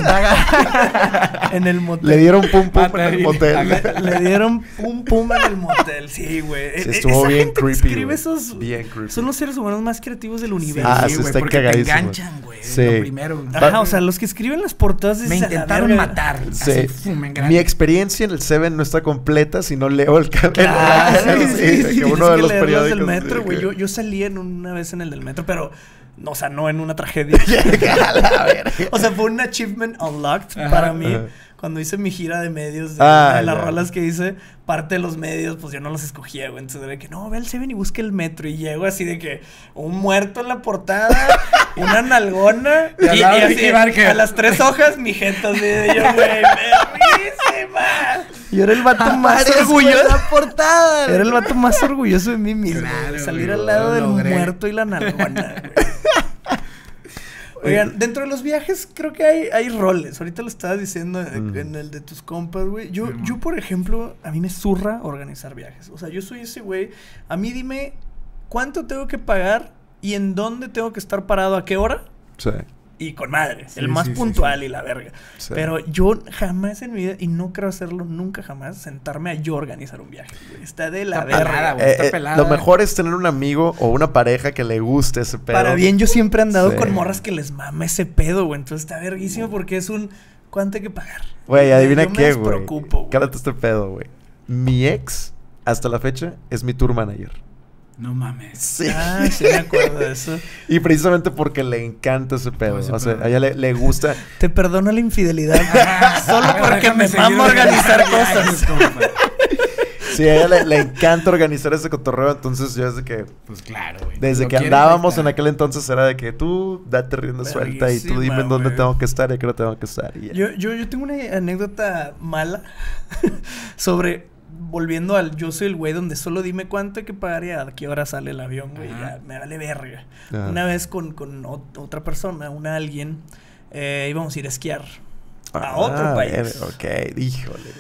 Speaker 2: En el motel.
Speaker 1: Le dieron pum pum
Speaker 3: Mata
Speaker 1: en el
Speaker 3: ahí.
Speaker 1: motel.
Speaker 2: Le, le dieron pum pum en el motel. Sí, güey.
Speaker 1: Sí,
Speaker 2: E-
Speaker 1: estuvo
Speaker 2: esa
Speaker 1: bien
Speaker 2: gente que
Speaker 1: creepy,
Speaker 2: escribe
Speaker 1: güey.
Speaker 2: esos.
Speaker 1: Bien creepy.
Speaker 2: Son los seres humanos más creativos del universo.
Speaker 1: Ah,
Speaker 3: Sí,
Speaker 1: sí,
Speaker 3: güey,
Speaker 1: está
Speaker 3: porque te
Speaker 1: cagadísimo.
Speaker 3: enganchan, güey.
Speaker 1: Sí.
Speaker 3: Lo primero.
Speaker 2: Ajá, o sea, los que escriben las portadas
Speaker 3: Me
Speaker 2: dices, "A la
Speaker 3: intentaron
Speaker 2: verga".
Speaker 3: matar.
Speaker 1: Sí.
Speaker 3: Así, fum, en grande.
Speaker 1: Mi experiencia en el Seven no está completa si no leo el cabello.
Speaker 2: Ah, sí, sí, sí,
Speaker 1: que
Speaker 2: sí,
Speaker 1: uno
Speaker 2: tienes
Speaker 1: de
Speaker 2: que
Speaker 1: los
Speaker 2: leer
Speaker 1: periódicos.
Speaker 2: del metro,
Speaker 1: sí,
Speaker 2: güey.
Speaker 1: que-
Speaker 2: Yo, yo salí en una vez en el del metro, pero, no, o sea, no en una tragedia.
Speaker 1: A la verga.
Speaker 2: O sea, fue un achievement unlocked
Speaker 3: Ajá.
Speaker 2: para mí.
Speaker 1: Ajá.
Speaker 2: Cuando hice mi gira de medios, de,
Speaker 1: Ah,
Speaker 2: de las
Speaker 1: ya.
Speaker 2: rolas que hice, parte de los medios, pues yo no los escogía, güey. Entonces, de que no, ve al Seven y busque el metro. Y llego así de que un muerto en la portada, una nalgona.
Speaker 3: Y al lado
Speaker 2: y
Speaker 3: Ricky Barker.
Speaker 2: a las tres hojas, mi gente así de yo, güey, perrísima. Y era el vato más
Speaker 1: Aparezco
Speaker 2: orgulloso.
Speaker 1: en la portada.
Speaker 2: Era el vato más orgulloso de mí mismo.
Speaker 3: Claro,
Speaker 2: güey, salir
Speaker 3: güey,
Speaker 2: al lado
Speaker 3: lo
Speaker 2: del
Speaker 3: logré.
Speaker 2: muerto y la nalgona, güey. Oigan, dentro de los viajes creo que hay, hay roles. Ahorita lo estabas diciendo eh,
Speaker 1: Mm.
Speaker 2: en el de tus compas, güey. Yo,
Speaker 3: Mm.
Speaker 2: yo, por ejemplo, a mí me zurra organizar viajes. O sea, yo soy ese güey. A mí dime cuánto tengo que pagar y en dónde tengo que estar parado, a qué hora.
Speaker 1: Sí.
Speaker 2: Y con madre,
Speaker 3: Sí,
Speaker 2: el más
Speaker 3: sí, sí,
Speaker 2: puntual
Speaker 3: sí.
Speaker 2: y la verga.
Speaker 1: Sí.
Speaker 2: Pero yo jamás en mi vida, y no creo hacerlo nunca jamás, sentarme a yo organizar un viaje, güey. Está de la
Speaker 3: Está
Speaker 2: verga.
Speaker 3: pelada, güey.
Speaker 1: Eh,
Speaker 3: está
Speaker 1: eh,
Speaker 3: pelada.
Speaker 1: lo mejor es tener un amigo o una pareja que le guste ese pedo.
Speaker 2: Para bien, yo siempre he andado
Speaker 1: Sí.
Speaker 2: con morras que les mama ese pedo, güey. Entonces está verguísimo porque es un... ¿Cuánto hay que pagar?
Speaker 1: Güey, adivina
Speaker 2: Yo me
Speaker 1: qué, güey.
Speaker 2: despreocupo, güey.
Speaker 1: Cálate este pedo, güey. Mi ex, hasta la fecha, es mi tour manager.
Speaker 3: No mames.
Speaker 1: Sí.
Speaker 2: Ah, sí me acuerdo de eso.
Speaker 1: Y precisamente porque le encanta ese pedo.
Speaker 3: ese
Speaker 1: o sea,
Speaker 3: pedo.
Speaker 1: a ella le, le gusta.
Speaker 2: Te perdono la infidelidad.
Speaker 3: Ajá.
Speaker 2: Solo porque
Speaker 3: Déjame
Speaker 2: me
Speaker 3: seguir
Speaker 2: mama organizar
Speaker 3: organizando
Speaker 2: cosas.
Speaker 3: viajes, compa.
Speaker 1: Sí, a ella le, le encanta organizar ese cotorreo. Entonces, yo desde que.
Speaker 3: Pues claro, güey.
Speaker 1: Desde
Speaker 3: Lo
Speaker 1: que
Speaker 3: quieres,
Speaker 1: andábamos
Speaker 3: ahí
Speaker 1: en
Speaker 3: está.
Speaker 1: aquel entonces era de que tú date rienda suelta y tú dime en
Speaker 2: Verguísima,
Speaker 1: dónde
Speaker 2: güey.
Speaker 1: tengo que estar y a qué hora tengo que estar. Y ya.
Speaker 2: Yo, yo, yo tengo una anécdota mala sobre... Volviendo al yo soy el güey donde solo dime cuánto hay que pagar y a qué hora sale el avión, güey.
Speaker 3: Ajá.
Speaker 2: Ya, me vale verga.
Speaker 1: Ajá.
Speaker 2: Una vez con, con ot- otra persona, una alguien, eh, íbamos a ir a esquiar a otro
Speaker 1: Ah,
Speaker 2: país.
Speaker 1: ver, ok, híjole.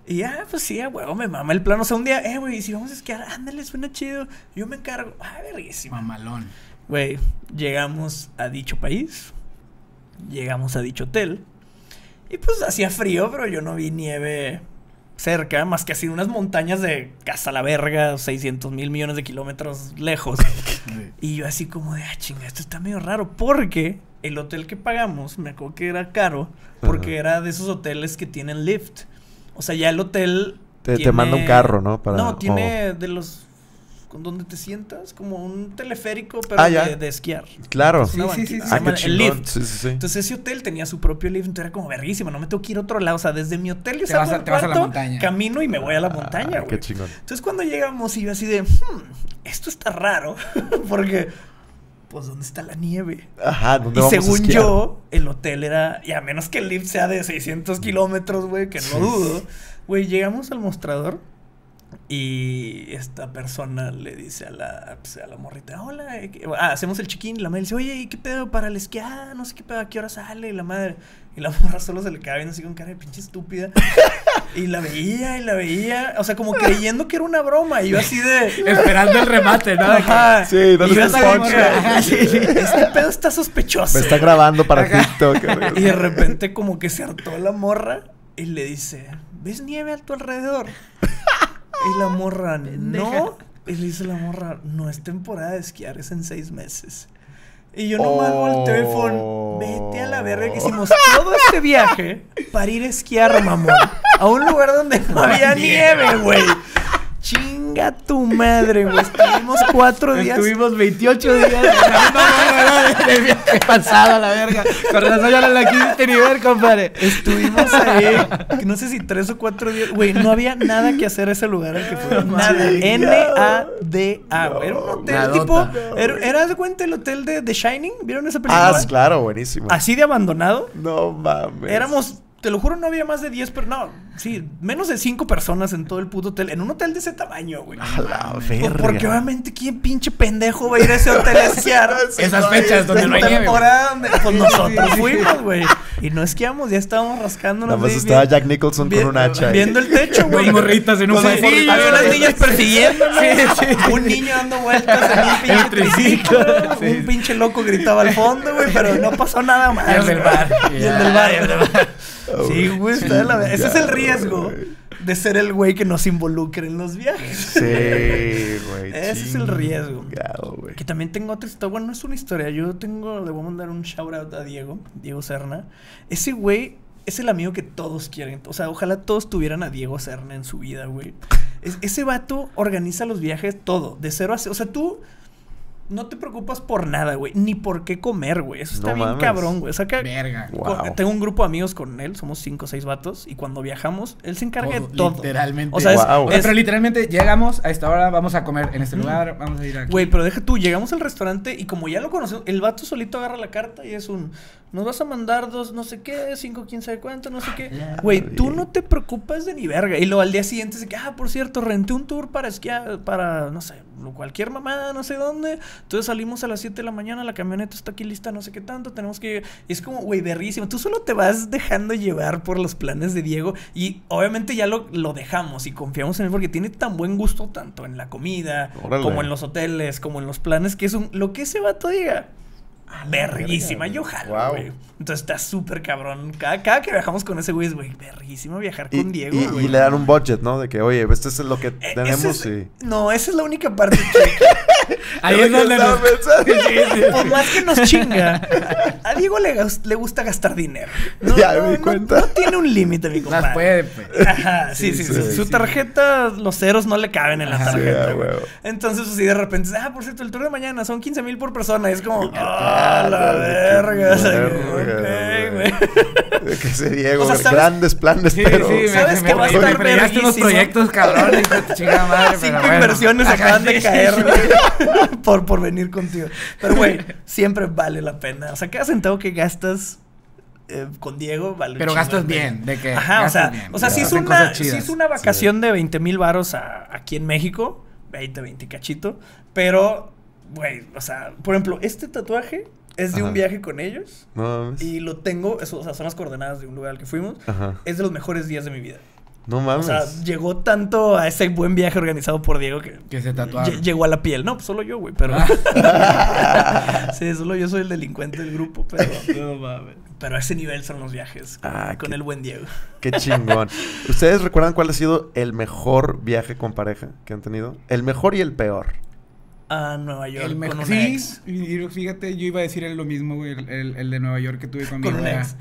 Speaker 2: Y ya, pues sí, güey, me mama el plan. O sea, un día, eh, güey, si vamos a esquiar, ándale, suena chido. Yo me encargo. Ah, verguísima.
Speaker 3: Mamalón.
Speaker 2: Güey, llegamos a dicho país. Llegamos a dicho hotel. Y pues hacía frío, pero yo no vi nieve cerca, más que así unas montañas de casa la verga, seiscientos mil millones de kilómetros lejos. Y yo así como de, ah, chinga, esto está medio raro. Porque el hotel que pagamos, me acuerdo que era caro, porque uh-huh. era de esos hoteles que tienen lift. O sea, ya el hotel
Speaker 1: Te,
Speaker 2: tiene...
Speaker 1: te manda un carro, ¿no?
Speaker 2: Para... No, tiene oh. de los... con donde te sientas, como un teleférico, pero
Speaker 1: ah,
Speaker 2: de, de esquiar.
Speaker 1: Claro.
Speaker 2: Sí, sí, sí, sí.
Speaker 1: Ah, qué
Speaker 2: el lift.
Speaker 1: Sí, sí, sí.
Speaker 2: Entonces ese hotel tenía su propio lift, entonces era como verguísima, no me tengo que ir a otro lado. O sea, desde mi hotel yo salgo al cuarto, camino y me voy a la montaña, güey.
Speaker 1: Ah, qué chingón.
Speaker 2: Entonces cuando llegamos, y yo así de, hmm, esto está raro, porque... pues, ¿dónde está la nieve?
Speaker 1: Ajá, ¿dónde
Speaker 2: y
Speaker 1: vamos
Speaker 2: según
Speaker 1: a esquiar?
Speaker 2: yo, el hotel era... Y a menos que el lift sea de seiscientos kilómetros, güey, que no dudo. Güey, llegamos al mostrador y esta persona le dice a la, pues, a la morrita, hola, ah, hacemos el check-in. Y la madre dice, oye, ¿y qué pedo para el esquí? Ah, no sé qué pedo, ¿a qué hora sale? Y la madre... Y la morra solo se le queda viendo así con cara de pinche estúpida. Y la veía, y la veía. O sea, como creyendo que era una broma. Y yo así de...
Speaker 3: esperando el remate, ¿no?
Speaker 1: Ajá. Sí, ¿dónde está el
Speaker 2: punch? Sí, sí. Este pedo está sospechoso.
Speaker 1: Me está grabando para TikTok.
Speaker 2: Y de repente como que se hartó la morra y le dice, ¿ves nieve a tu alrededor? Y la morra, no. Y le dice la morra, no es temporada de esquiar, es en seis meses. Y yo nomás oh. volteo y fue, vete a la verga, que hicimos todo este viaje para ir a esquiar, mamón, a un lugar donde no había nieve, güey. Chinga tu madre, güey. Estuvimos cuatro días.
Speaker 3: Estuvimos veintiocho días. No, no, no, no. El viaje pasado a la verga. Con razón ya no la quisiste ni ver, compadre.
Speaker 2: Estuvimos ahí, no sé si tres o cuatro días. Güey, no había nada que hacer ese lugar al que fue. Nada. N A D A, güey. Era un hotel Nadota. tipo. Era, era de cuenta el hotel de The Shining. ¿Vieron esa película?
Speaker 1: Ah, claro, buenísimo.
Speaker 2: Así de abandonado.
Speaker 1: No mames.
Speaker 2: Éramos. Te lo juro, no había más de diez, pero no, sí, menos de cinco personas en todo el puto hotel. En un hotel de ese tamaño, güey.
Speaker 1: A la verga.
Speaker 2: Porque obviamente, ¿quién pinche pendejo va a ir a ese hotel a esquiar?
Speaker 3: Esas fechas donde no hay nieve.
Speaker 2: Donde, pues nosotros fuimos, güey. Y no esquiamos, ya estábamos rascándonos.
Speaker 1: Nada más estaba Jack Nicholson con un hacha.
Speaker 2: Viendo el techo, güey.
Speaker 3: Dos morritas en un
Speaker 2: pasillo. Había unas niñas persiguiéndonos. Sí, sí. Un niño dando vueltas en un pinche triciclo. Sí. Un pinche loco gritaba al fondo, güey, pero no pasó nada más.
Speaker 3: Y el del bar.
Speaker 2: Y el del bar, y el del bar. Sí, güey, está de la... Ese es el riesgo de ser el güey que nos involucre en los viajes.
Speaker 1: Sí, güey.
Speaker 2: Ese es el riesgo.
Speaker 1: Güey.
Speaker 2: Que también tengo otra historia. Bueno, no es una historia. Yo tengo... Le voy a mandar un shout out a Diego. Diego Serna. Ese güey es el amigo que todos quieren. O sea, ojalá todos tuvieran a Diego Serna en su vida, güey. Es, ese vato organiza los viajes todo. De cero a cero. O sea, tú... no te preocupas por nada, güey. Ni por qué comer, güey. Eso está no bien mames. cabrón, güey. O sea que...
Speaker 3: Verga.
Speaker 1: Wow.
Speaker 2: Tengo un grupo de amigos con él. Somos cinco o seis vatos. Y cuando viajamos, él se encarga todo, de todo.
Speaker 3: Literalmente.
Speaker 2: O sea,
Speaker 1: wow.
Speaker 2: es, es...
Speaker 3: Pero literalmente llegamos a esta hora, vamos a comer en este lugar, vamos a ir aquí.
Speaker 2: Güey, pero deja tú, llegamos al restaurante y como ya lo conocemos, el vato solito agarra la carta y es un... nos vas a mandar dos no sé qué, cinco, quién sabe cuánto, no sé qué. Güey, tú no te preocupas de ni verga. Y luego al día siguiente se que, ah, por cierto, renté un tour para esquiar, para, no sé, cualquier mamada, no sé dónde. Entonces salimos a las siete de la mañana, la camioneta está aquí lista, no sé qué tanto, tenemos que... Y es como, güey, berrísimo. Tú solo te vas dejando llevar por los planes de Diego y obviamente ya lo, lo dejamos y confiamos en él porque tiene tan buen gusto tanto en la comida, Órale. como en los hoteles, como en los planes, que es un... lo que ese vato diga... verguísima, yo jalo, güey. Wow. Entonces está súper cabrón. Cada, cada que viajamos con ese güey es, güey, verguísimo viajar con
Speaker 1: y,
Speaker 2: Diego,
Speaker 1: y,
Speaker 2: güey.
Speaker 1: y le dan un budget, ¿no? De que, oye, esto es lo que eh, tenemos
Speaker 2: es,
Speaker 1: y...
Speaker 2: No, esa es la única parte que...
Speaker 3: Ahí es donde nos...
Speaker 2: sí, sí. Por más que nos chinga, a Diego le, le gusta gastar dinero. No,
Speaker 1: ya
Speaker 2: no,
Speaker 1: me di
Speaker 2: no,
Speaker 1: cuenta.
Speaker 2: No tiene un límite, mi compadre.
Speaker 3: Las puede, pues.
Speaker 2: Ajá, sí, sí, sí. sí, sí Su sí. tarjeta, los ceros no le caben en la Ajá, tarjeta, sí, güey. Entonces, así de repente, ah, por cierto, el tour de mañana son quince mil por persona. Y es como, ah, la verga. Okay, güey.
Speaker 1: Que ese Diego, o sea, grandes planes, sí, pero...
Speaker 2: Sí, ¿sabes
Speaker 3: me,
Speaker 2: que va a estar
Speaker 3: verguísimo? unos proyectos cabrones, chingada madre,
Speaker 2: Cinco
Speaker 3: bueno.
Speaker 2: inversiones
Speaker 3: Ajá,
Speaker 2: acaban
Speaker 3: sí,
Speaker 2: de caer,
Speaker 3: sí,
Speaker 2: güey, por, por venir contigo. Pero, güey, siempre vale la pena. O sea, cada centavo que gastas eh, con Diego vale
Speaker 3: Pero gastas bien, de que
Speaker 2: Ajá, o sea,
Speaker 3: bien,
Speaker 2: o sea si, es una, si es una vacación sí. de veinte mil varos a, aquí en México, veinte, veinte cachito, pero, güey, o sea, por ejemplo, este tatuaje... es de Ajá. un viaje con ellos.
Speaker 1: No,
Speaker 2: y lo tengo, eso, o sea, son las coordenadas de un lugar al que fuimos.
Speaker 1: Ajá.
Speaker 2: Es de los mejores días de mi vida.
Speaker 1: No mames.
Speaker 2: O sea, llegó tanto a ese buen viaje organizado por Diego que...
Speaker 3: Que se tatuaron.
Speaker 2: Llegó a la piel. No, pues solo yo, güey, pero... sí, solo yo soy el delincuente del grupo, pero... no mames. Pero a ese nivel son los viajes con,
Speaker 1: ah,
Speaker 2: con
Speaker 1: qué,
Speaker 2: el buen Diego.
Speaker 1: Qué chingón. ¿Ustedes recuerdan cuál ha sido el mejor viaje con pareja que han tenido? El mejor y el peor.
Speaker 2: A Nueva York
Speaker 3: El
Speaker 2: con un
Speaker 3: sí,
Speaker 2: ex.
Speaker 3: Y fíjate, yo iba a decir lo mismo, güey. El, el, el de Nueva York que tuve conmigo.
Speaker 2: Con un
Speaker 3: era...
Speaker 2: ex.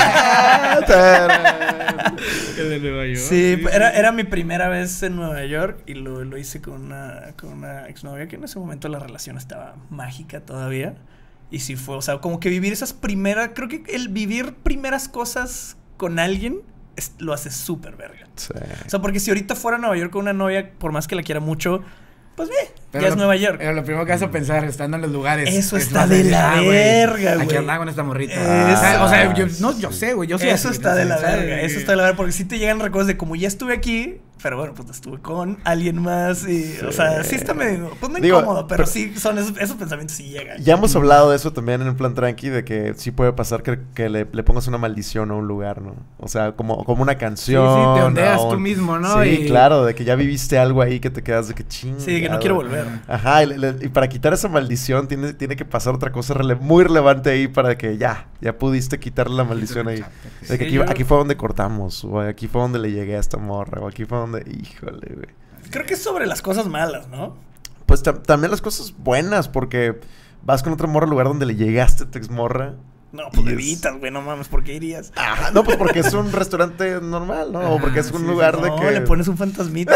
Speaker 3: el de Nueva York.
Speaker 2: Sí, sí, era, era mi primera vez en Nueva York y lo, lo hice con una, con una exnovia que en ese momento la relación estaba mágica todavía. Y sí fue, o sea, como que vivir esas primeras... Creo que el vivir primeras cosas con alguien es, lo hace súper verga.
Speaker 1: Sí.
Speaker 2: O sea, porque si ahorita fuera a Nueva York con una novia, por más que la quiera mucho... Pues bien,
Speaker 3: pero
Speaker 2: ya
Speaker 3: lo,
Speaker 2: es Nueva York.
Speaker 3: Pero lo primero que vas a pensar, estando en los lugares.
Speaker 2: Eso está de la verga, güey.
Speaker 3: Aquí andaba con esta morrita.
Speaker 2: Ah,
Speaker 3: o sea, yo, no, yo sé, güey. Yo sé.
Speaker 2: Eso está de la verga. Eso está de la verga. Porque sí te llegan recuerdos de como ya estuve aquí, pero bueno, pues estuve con alguien más. Y, sí. O sea, sí está medio. Pues no Digo, incómodo, pero, pero sí son esos, esos pensamientos sí llegan.
Speaker 1: Ya hemos hablado de eso también en el plan tranqui, de que sí puede pasar que, que le, le pongas una maldición a un lugar, ¿no? O sea, como, como una canción.
Speaker 3: Sí, sí, te ondeas
Speaker 1: un...
Speaker 3: tú mismo, ¿no?
Speaker 1: Sí,
Speaker 3: y...
Speaker 1: claro, de que ya viviste algo ahí que te quedas de que ching.
Speaker 2: Sí, que no quiero volver.
Speaker 1: Ajá, y, le, y para quitar esa maldición tiene, tiene que pasar otra cosa rele muy relevante ahí para que ya, ya pudiste quitarle la maldición ahí. De que aquí, aquí fue donde cortamos, o aquí fue donde le llegué a esta morra, o aquí fue donde... Híjole, güey.
Speaker 2: Creo que es sobre las cosas malas, ¿no?
Speaker 1: Pues también las cosas buenas, porque vas con otra morra al lugar donde le llegaste a tu ex morra.
Speaker 2: No, pues evitas, güey, no mames, ¿por qué irías?
Speaker 1: Ajá, no, pues porque es un restaurante normal, ¿no? O porque es un sí, lugar sí, de
Speaker 2: no,
Speaker 1: que...
Speaker 2: No, le pones un fantasmita.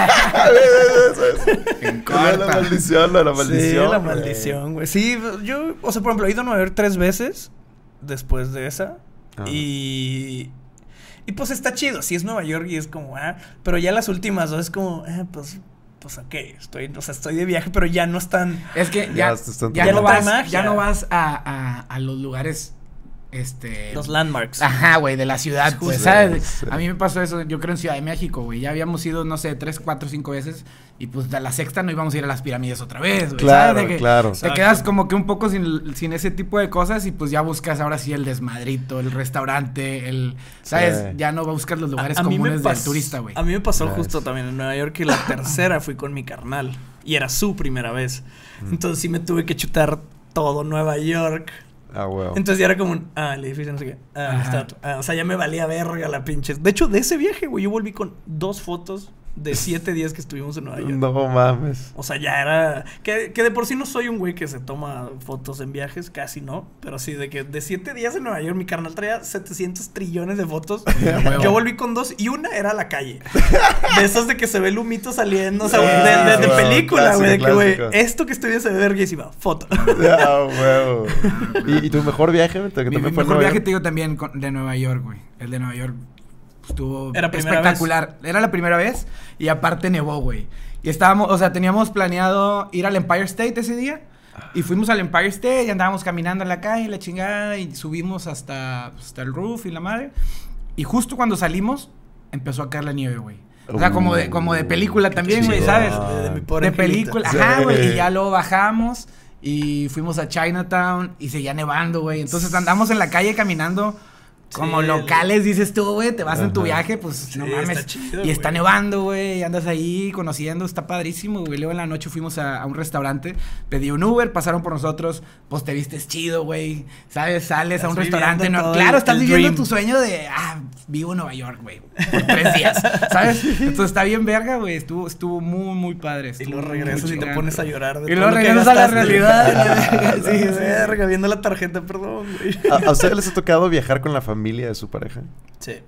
Speaker 1: En corta. La maldición, la, la maldición.
Speaker 2: Sí, la maldición, güey. Sí, yo, o sea, por ejemplo, he ido a Nueva York tres veces después de esa. Ajá. Y... Y pues está chido, sí es Nueva York y es como, ah, pero ya las últimas dos es como, eh, pues... Pues ok, estoy, o sea, estoy de viaje, pero ya no están...
Speaker 3: Es que ya, ya, ya, no, vas, ya no vas a, a, a los lugares, este...
Speaker 2: Los landmarks.
Speaker 3: Ajá, güey, de la ciudad, pues, ¿sabes? Sí. A mí me pasó eso, yo creo en Ciudad de México, güey. Ya habíamos ido, no sé, tres, cuatro, cinco veces. Y pues de la sexta no íbamos a ir a las pirámides otra vez, güey.
Speaker 1: Claro,
Speaker 3: ¿sabes? De que
Speaker 1: claro.
Speaker 3: Te quedas como que un poco sin, sin ese tipo de cosas y pues ya buscas ahora sí el desmadrito, el restaurante, el... ¿Sabes? Sí. Ya no buscas los lugares a, a comunes del turista, güey.
Speaker 2: A mí me pasó yes. justo también en Nueva York que la tercera fui con mi carnal. Y era su primera vez. Mm. Entonces sí me tuve que chutar todo Nueva York.
Speaker 1: Ah, wow.
Speaker 2: Entonces ya era como un, ah, el edificio no sé qué. Ah, está, ah, o sea, ya me valía verga la pinche. De hecho, de ese viaje, güey, yo volví con dos fotos de siete días que estuvimos en Nueva York.
Speaker 1: No mames.
Speaker 2: O sea, ya era... Que, que de por sí no soy un güey que se toma fotos en viajes, casi no. Pero sí, de que de siete días en Nueva York, mi carnal traía setecientos trillones de fotos. Yeah, yo volví con dos y una era la calle. De esas de que se ve el humito saliendo, o sea, yeah, de, de, de, de película, güey. De que, güey, esto que estoy viendo se ve verguísima. Foto.
Speaker 1: Ya, huevo. ¿Y, ¿Y tu mejor viaje? Que
Speaker 3: mi mi mejor viaje te digo también con, de Nueva York, güey. El de Nueva York. Estuvo
Speaker 2: ¿Era
Speaker 3: espectacular. Vez? Era la primera vez y aparte nevó, güey. Y estábamos, o sea, teníamos planeado ir al Empire State ese día. Y fuimos al Empire State y andábamos caminando en la calle, la chingada, y subimos hasta, hasta el roof y la madre. Y justo cuando salimos, empezó a caer la nieve, güey. O sea, como de, como de película también, güey, ¿sabes?
Speaker 2: De, de, mi
Speaker 3: de película. Sí. Ajá, güey. Y ya luego bajamos y fuimos a Chinatown y seguía nevando, güey. Entonces andamos en la calle caminando. Como sí, locales, dices tú, güey, te vas Ajá. en tu viaje, pues sí, no mames. Está chido, y está güey. nevando, güey, y andas ahí conociendo, está padrísimo, güey. Luego en la noche fuimos a, a un restaurante, pedí un Uber, pasaron por nosotros, pues te vistes chido, güey, ¿sabes? Sales estás a un restaurante, no, claro, estás viviendo dream. tu sueño de, ah, vivo en Nueva York, güey, por tres días, ¿sabes? Entonces está bien verga, güey, estuvo, estuvo muy, muy padre.
Speaker 2: Y luego regresas y te pones a llorar.
Speaker 3: De y luego regresas a la realidad.
Speaker 2: Sí, verga, viendo la tarjeta, perdón, güey.
Speaker 1: ¿A, ¿A ustedes les ha tocado viajar con la familia de su pareja?
Speaker 2: Sí.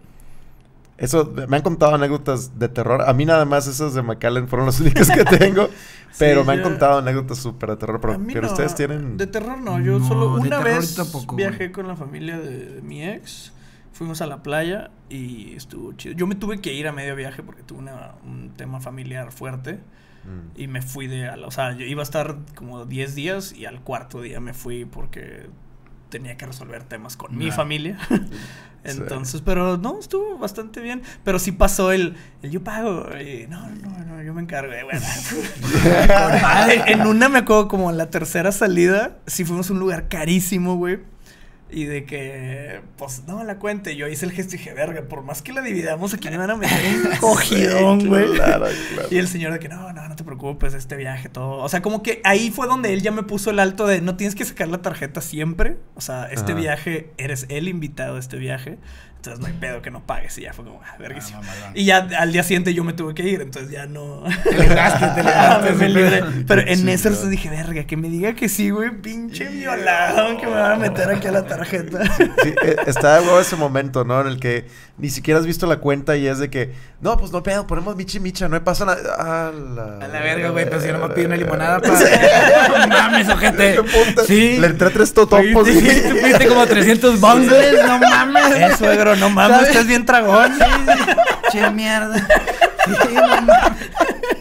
Speaker 1: Eso, me han contado anécdotas de terror. A mí nada más esas de McAllen fueron las únicas que tengo. Pero sí, me han yo... contado anécdotas súper de terror. Pero, pero no, ustedes tienen...
Speaker 2: De terror no. Yo no, solo una vez tampoco, viajé güey. con la familia de, de mi ex. Fuimos a la playa y estuvo chido. Yo me tuve que ir a medio viaje porque tuve una, un tema familiar fuerte. Mm. Y me fui de... O sea, yo iba a estar como diez días y al cuarto día me fui porque... tenía que resolver temas con nah. mi familia. Entonces, sí. pero no, estuvo bastante bien. Pero sí pasó el, el yo pago. Y, no, no, no, yo me encargo. Bueno. En una me acuerdo como la tercera salida, sí fuimos a un lugar carísimo, güey. Y de que, pues, no, la cuenta. Y yo hice el gesto y dije, verga, por más que la dividamos, aquí me van a meter un cogidón, güey. Sí, claro, claro. Y el señor de que, no, no, no te preocupes, este viaje, todo. O sea, como que ahí fue donde él ya me puso el alto de, no tienes que sacar la tarjeta siempre. O sea, este Ajá. viaje, eres el invitado de este viaje. Entonces no hay pedo que no pagues. Y ya fue como, ah, verguísimo. Ah, y ya al día siguiente yo me tuve que ir. Entonces ya no.
Speaker 3: Te libraste, te libraste.
Speaker 2: me libré. Pero en sí, ese claro. dije, verga, que me diga que sí, güey. Pinche violado. Que me van a meter aquí a la tarjeta.
Speaker 1: Sí, sí, está de huevo ese momento, ¿no? En el que ni siquiera has visto la cuenta y es de que, no, pues no pedo, ponemos michi micha, no pasa nada. A la,
Speaker 3: a la verga, güey. Pero si no me pide una limonada para. No mames, ojete.
Speaker 1: Sí. Le entré tres totopos.
Speaker 3: Sí, sí, tú pidiste como trescientos bongles, no mames.
Speaker 2: Eso, güey. No mames, ¿sabes? Estás bien tragón. Sí,
Speaker 3: sí. Che mierda. Sí, no mames.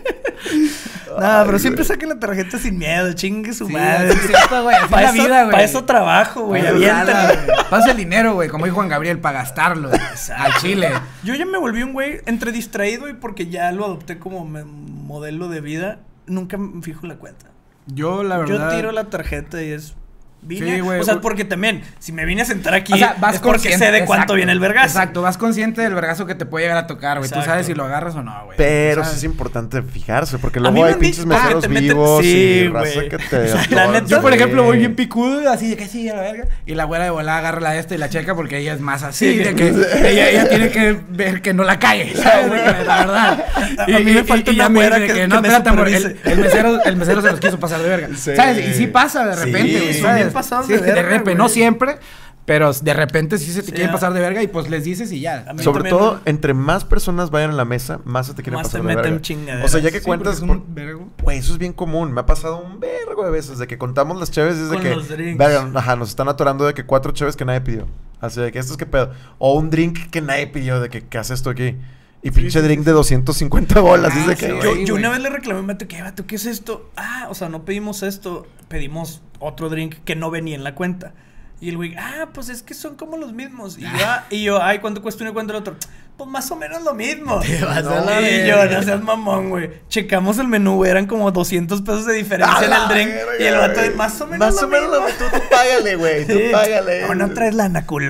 Speaker 2: No, pero siempre saquen la tarjeta sin miedo, chingue su sí, madre.
Speaker 3: Es cierto, güey. Así la vida, güey.
Speaker 2: Para eso trabajo, güey. Aviéntale.
Speaker 3: Pasa el dinero, güey, como dijo Juan Gabriel, para gastarlo. Al chile.
Speaker 2: Yo ya me volví un güey entre distraído y porque ya lo adopté como modelo de vida. Nunca me fijo en la cuenta.
Speaker 3: Yo, la verdad.
Speaker 2: Yo tiro la tarjeta y es. Vine,
Speaker 3: sí, güey,
Speaker 2: o sea,
Speaker 3: güey.
Speaker 2: porque también, si me vine a sentar aquí,
Speaker 3: o sea, vas
Speaker 2: es porque sé de
Speaker 3: exacto,
Speaker 2: cuánto viene el vergazo.
Speaker 3: Exacto, vas consciente del vergazo que te puede llegar a tocar, güey. Tú sabes si lo agarras o no, güey.
Speaker 1: Pero sí es importante fijarse, porque luego hay pinches
Speaker 2: dicho,
Speaker 1: meseros
Speaker 2: ah,
Speaker 1: vivos
Speaker 2: sí,
Speaker 1: y raza que te...
Speaker 2: O sea, la neta,
Speaker 3: yo, por ejemplo, voy bien picudo, así de que sí, a la verga. Y la güera de volada agarra la esta y la checa porque ella es más así, sí, de que ella, ella tiene que ver que no la cae, ¿sabes? La verdad.
Speaker 2: Y, a mí me falta una güera que,
Speaker 3: que no, espérate, amor, el, el mesero, el mesero se los quiso pasar de verga. Sí. ¿Sabes? Y sí pasa de repente, güey.
Speaker 2: Sí, son bien pasados de verga.
Speaker 3: De repente, no siempre, pero de repente sí se te sí, quieren pasar de verga y pues les dices y ya.
Speaker 1: Sobre todo, no... entre más personas vayan a la mesa, más se te quieren más pasar de verga. O sea, ya que
Speaker 3: sí,
Speaker 1: cuentas...
Speaker 3: Un vergo.
Speaker 1: Güey, eso es bien común. Me ha pasado un vergo de veces de que contamos las cheves desde que... Verga, ajá, nos están atorando de que cuatro cheves que nadie pidió. Así de que esto es que pedo. O un drink que nadie pidió de que, ¿qué hace esto aquí? Y pinche sí, drink sí, de doscientos cincuenta bolas. Ah, dice
Speaker 2: sí,
Speaker 1: que,
Speaker 2: yo, yo una vez le reclamé a Mato, ¿qué, vato, ¿qué es esto? Ah, o sea, no pedimos esto. Pedimos otro drink que no venía en la cuenta. Y el güey, ah, pues es que son como los mismos. Y yo, ah, y yo, ay, ¿cuánto cuesta uno y cuánto el otro? Pues más o menos lo mismo. Te vas no, a la y yo, no seas mamón, güey. Checamos el menú, güey, eran como doscientos pesos de diferencia en el drink. Verga, y el vato, de, más o menos
Speaker 1: más
Speaker 2: lo
Speaker 1: o menos
Speaker 2: mismo.
Speaker 1: Lo, tú, tú págale, güey, tú págale.
Speaker 2: No, no traes lana, culo.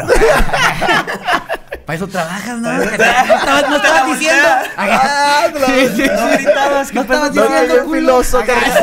Speaker 3: Para eso trabajas, ¿no? No, no, no estabas diciendo.
Speaker 1: Ah, no,
Speaker 3: sí, sí,
Speaker 2: no gritabas,
Speaker 3: no estabas diciendo,
Speaker 1: filoso.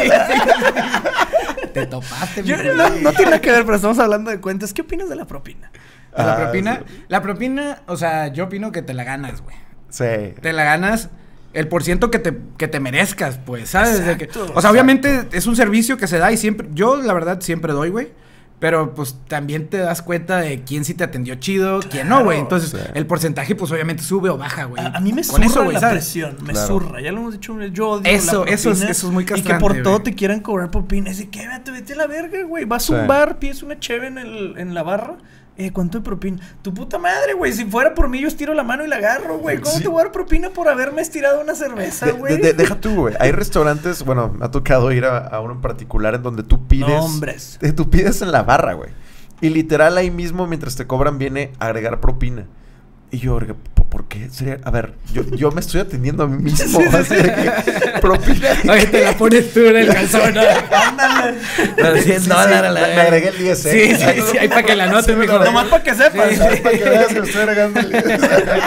Speaker 3: Te topaste,
Speaker 2: yo, no, no tiene nada que ver, pero estamos hablando de cuentas. ¿Qué opinas de la propina?
Speaker 3: ¿De la propina? Ah, sí. La propina, o sea, yo opino que te la ganas, güey.
Speaker 1: Sí.
Speaker 3: Te la ganas el por ciento que te, que te merezcas, pues, ¿sabes?
Speaker 2: Exacto,
Speaker 3: que, o sea,
Speaker 2: exacto.
Speaker 3: obviamente es un servicio que se da y siempre, yo la verdad siempre doy, güey. Pero, pues, también te das cuenta de quién sí te atendió chido, claro, quién no, güey. Entonces, sí. el porcentaje, pues, obviamente sube o baja, güey.
Speaker 2: A, a mí me Con zurra eso, la ¿sabes? presión. Me claro. zurra. Ya lo hemos dicho. Yo odio
Speaker 3: eso,
Speaker 2: la
Speaker 3: eso es, eso es muy castrante,
Speaker 2: y que por
Speaker 3: güey.
Speaker 2: todo te quieran cobrar propina. Es de que, vete, vete a la verga, güey. Vas sí. a un bar, pides una cheve en, el, en la barra. Eh, ¿cuánto de propina? Tu puta madre, güey. Si fuera por mí, yo estiro la mano y la agarro, güey. ¿Cómo sí. te voy a dar propina por haberme estirado una cerveza, güey?
Speaker 1: De, de, deja tú, güey. Hay restaurantes, bueno, me ha tocado ir a, a uno en particular en donde tú pides.
Speaker 2: No, hombres.
Speaker 1: Eh, tú pides en la barra, güey. Y literal ahí mismo, mientras te cobran, viene a agregar propina. Y yo, ¿por qué? Sería, a ver, yo, yo me estoy atendiendo a mí mismo. Sí, así de que, propina.
Speaker 3: Oye, te la pones tú en el calzón. Ándale.
Speaker 1: cien dólares. Me agregué el diez,
Speaker 3: ¿eh? Sí, sí, sí. Ahí para que la anotes, mejor.
Speaker 2: Nomás para que sepas.
Speaker 1: Sí, sí. Para que veas que me estoy agregando el diez.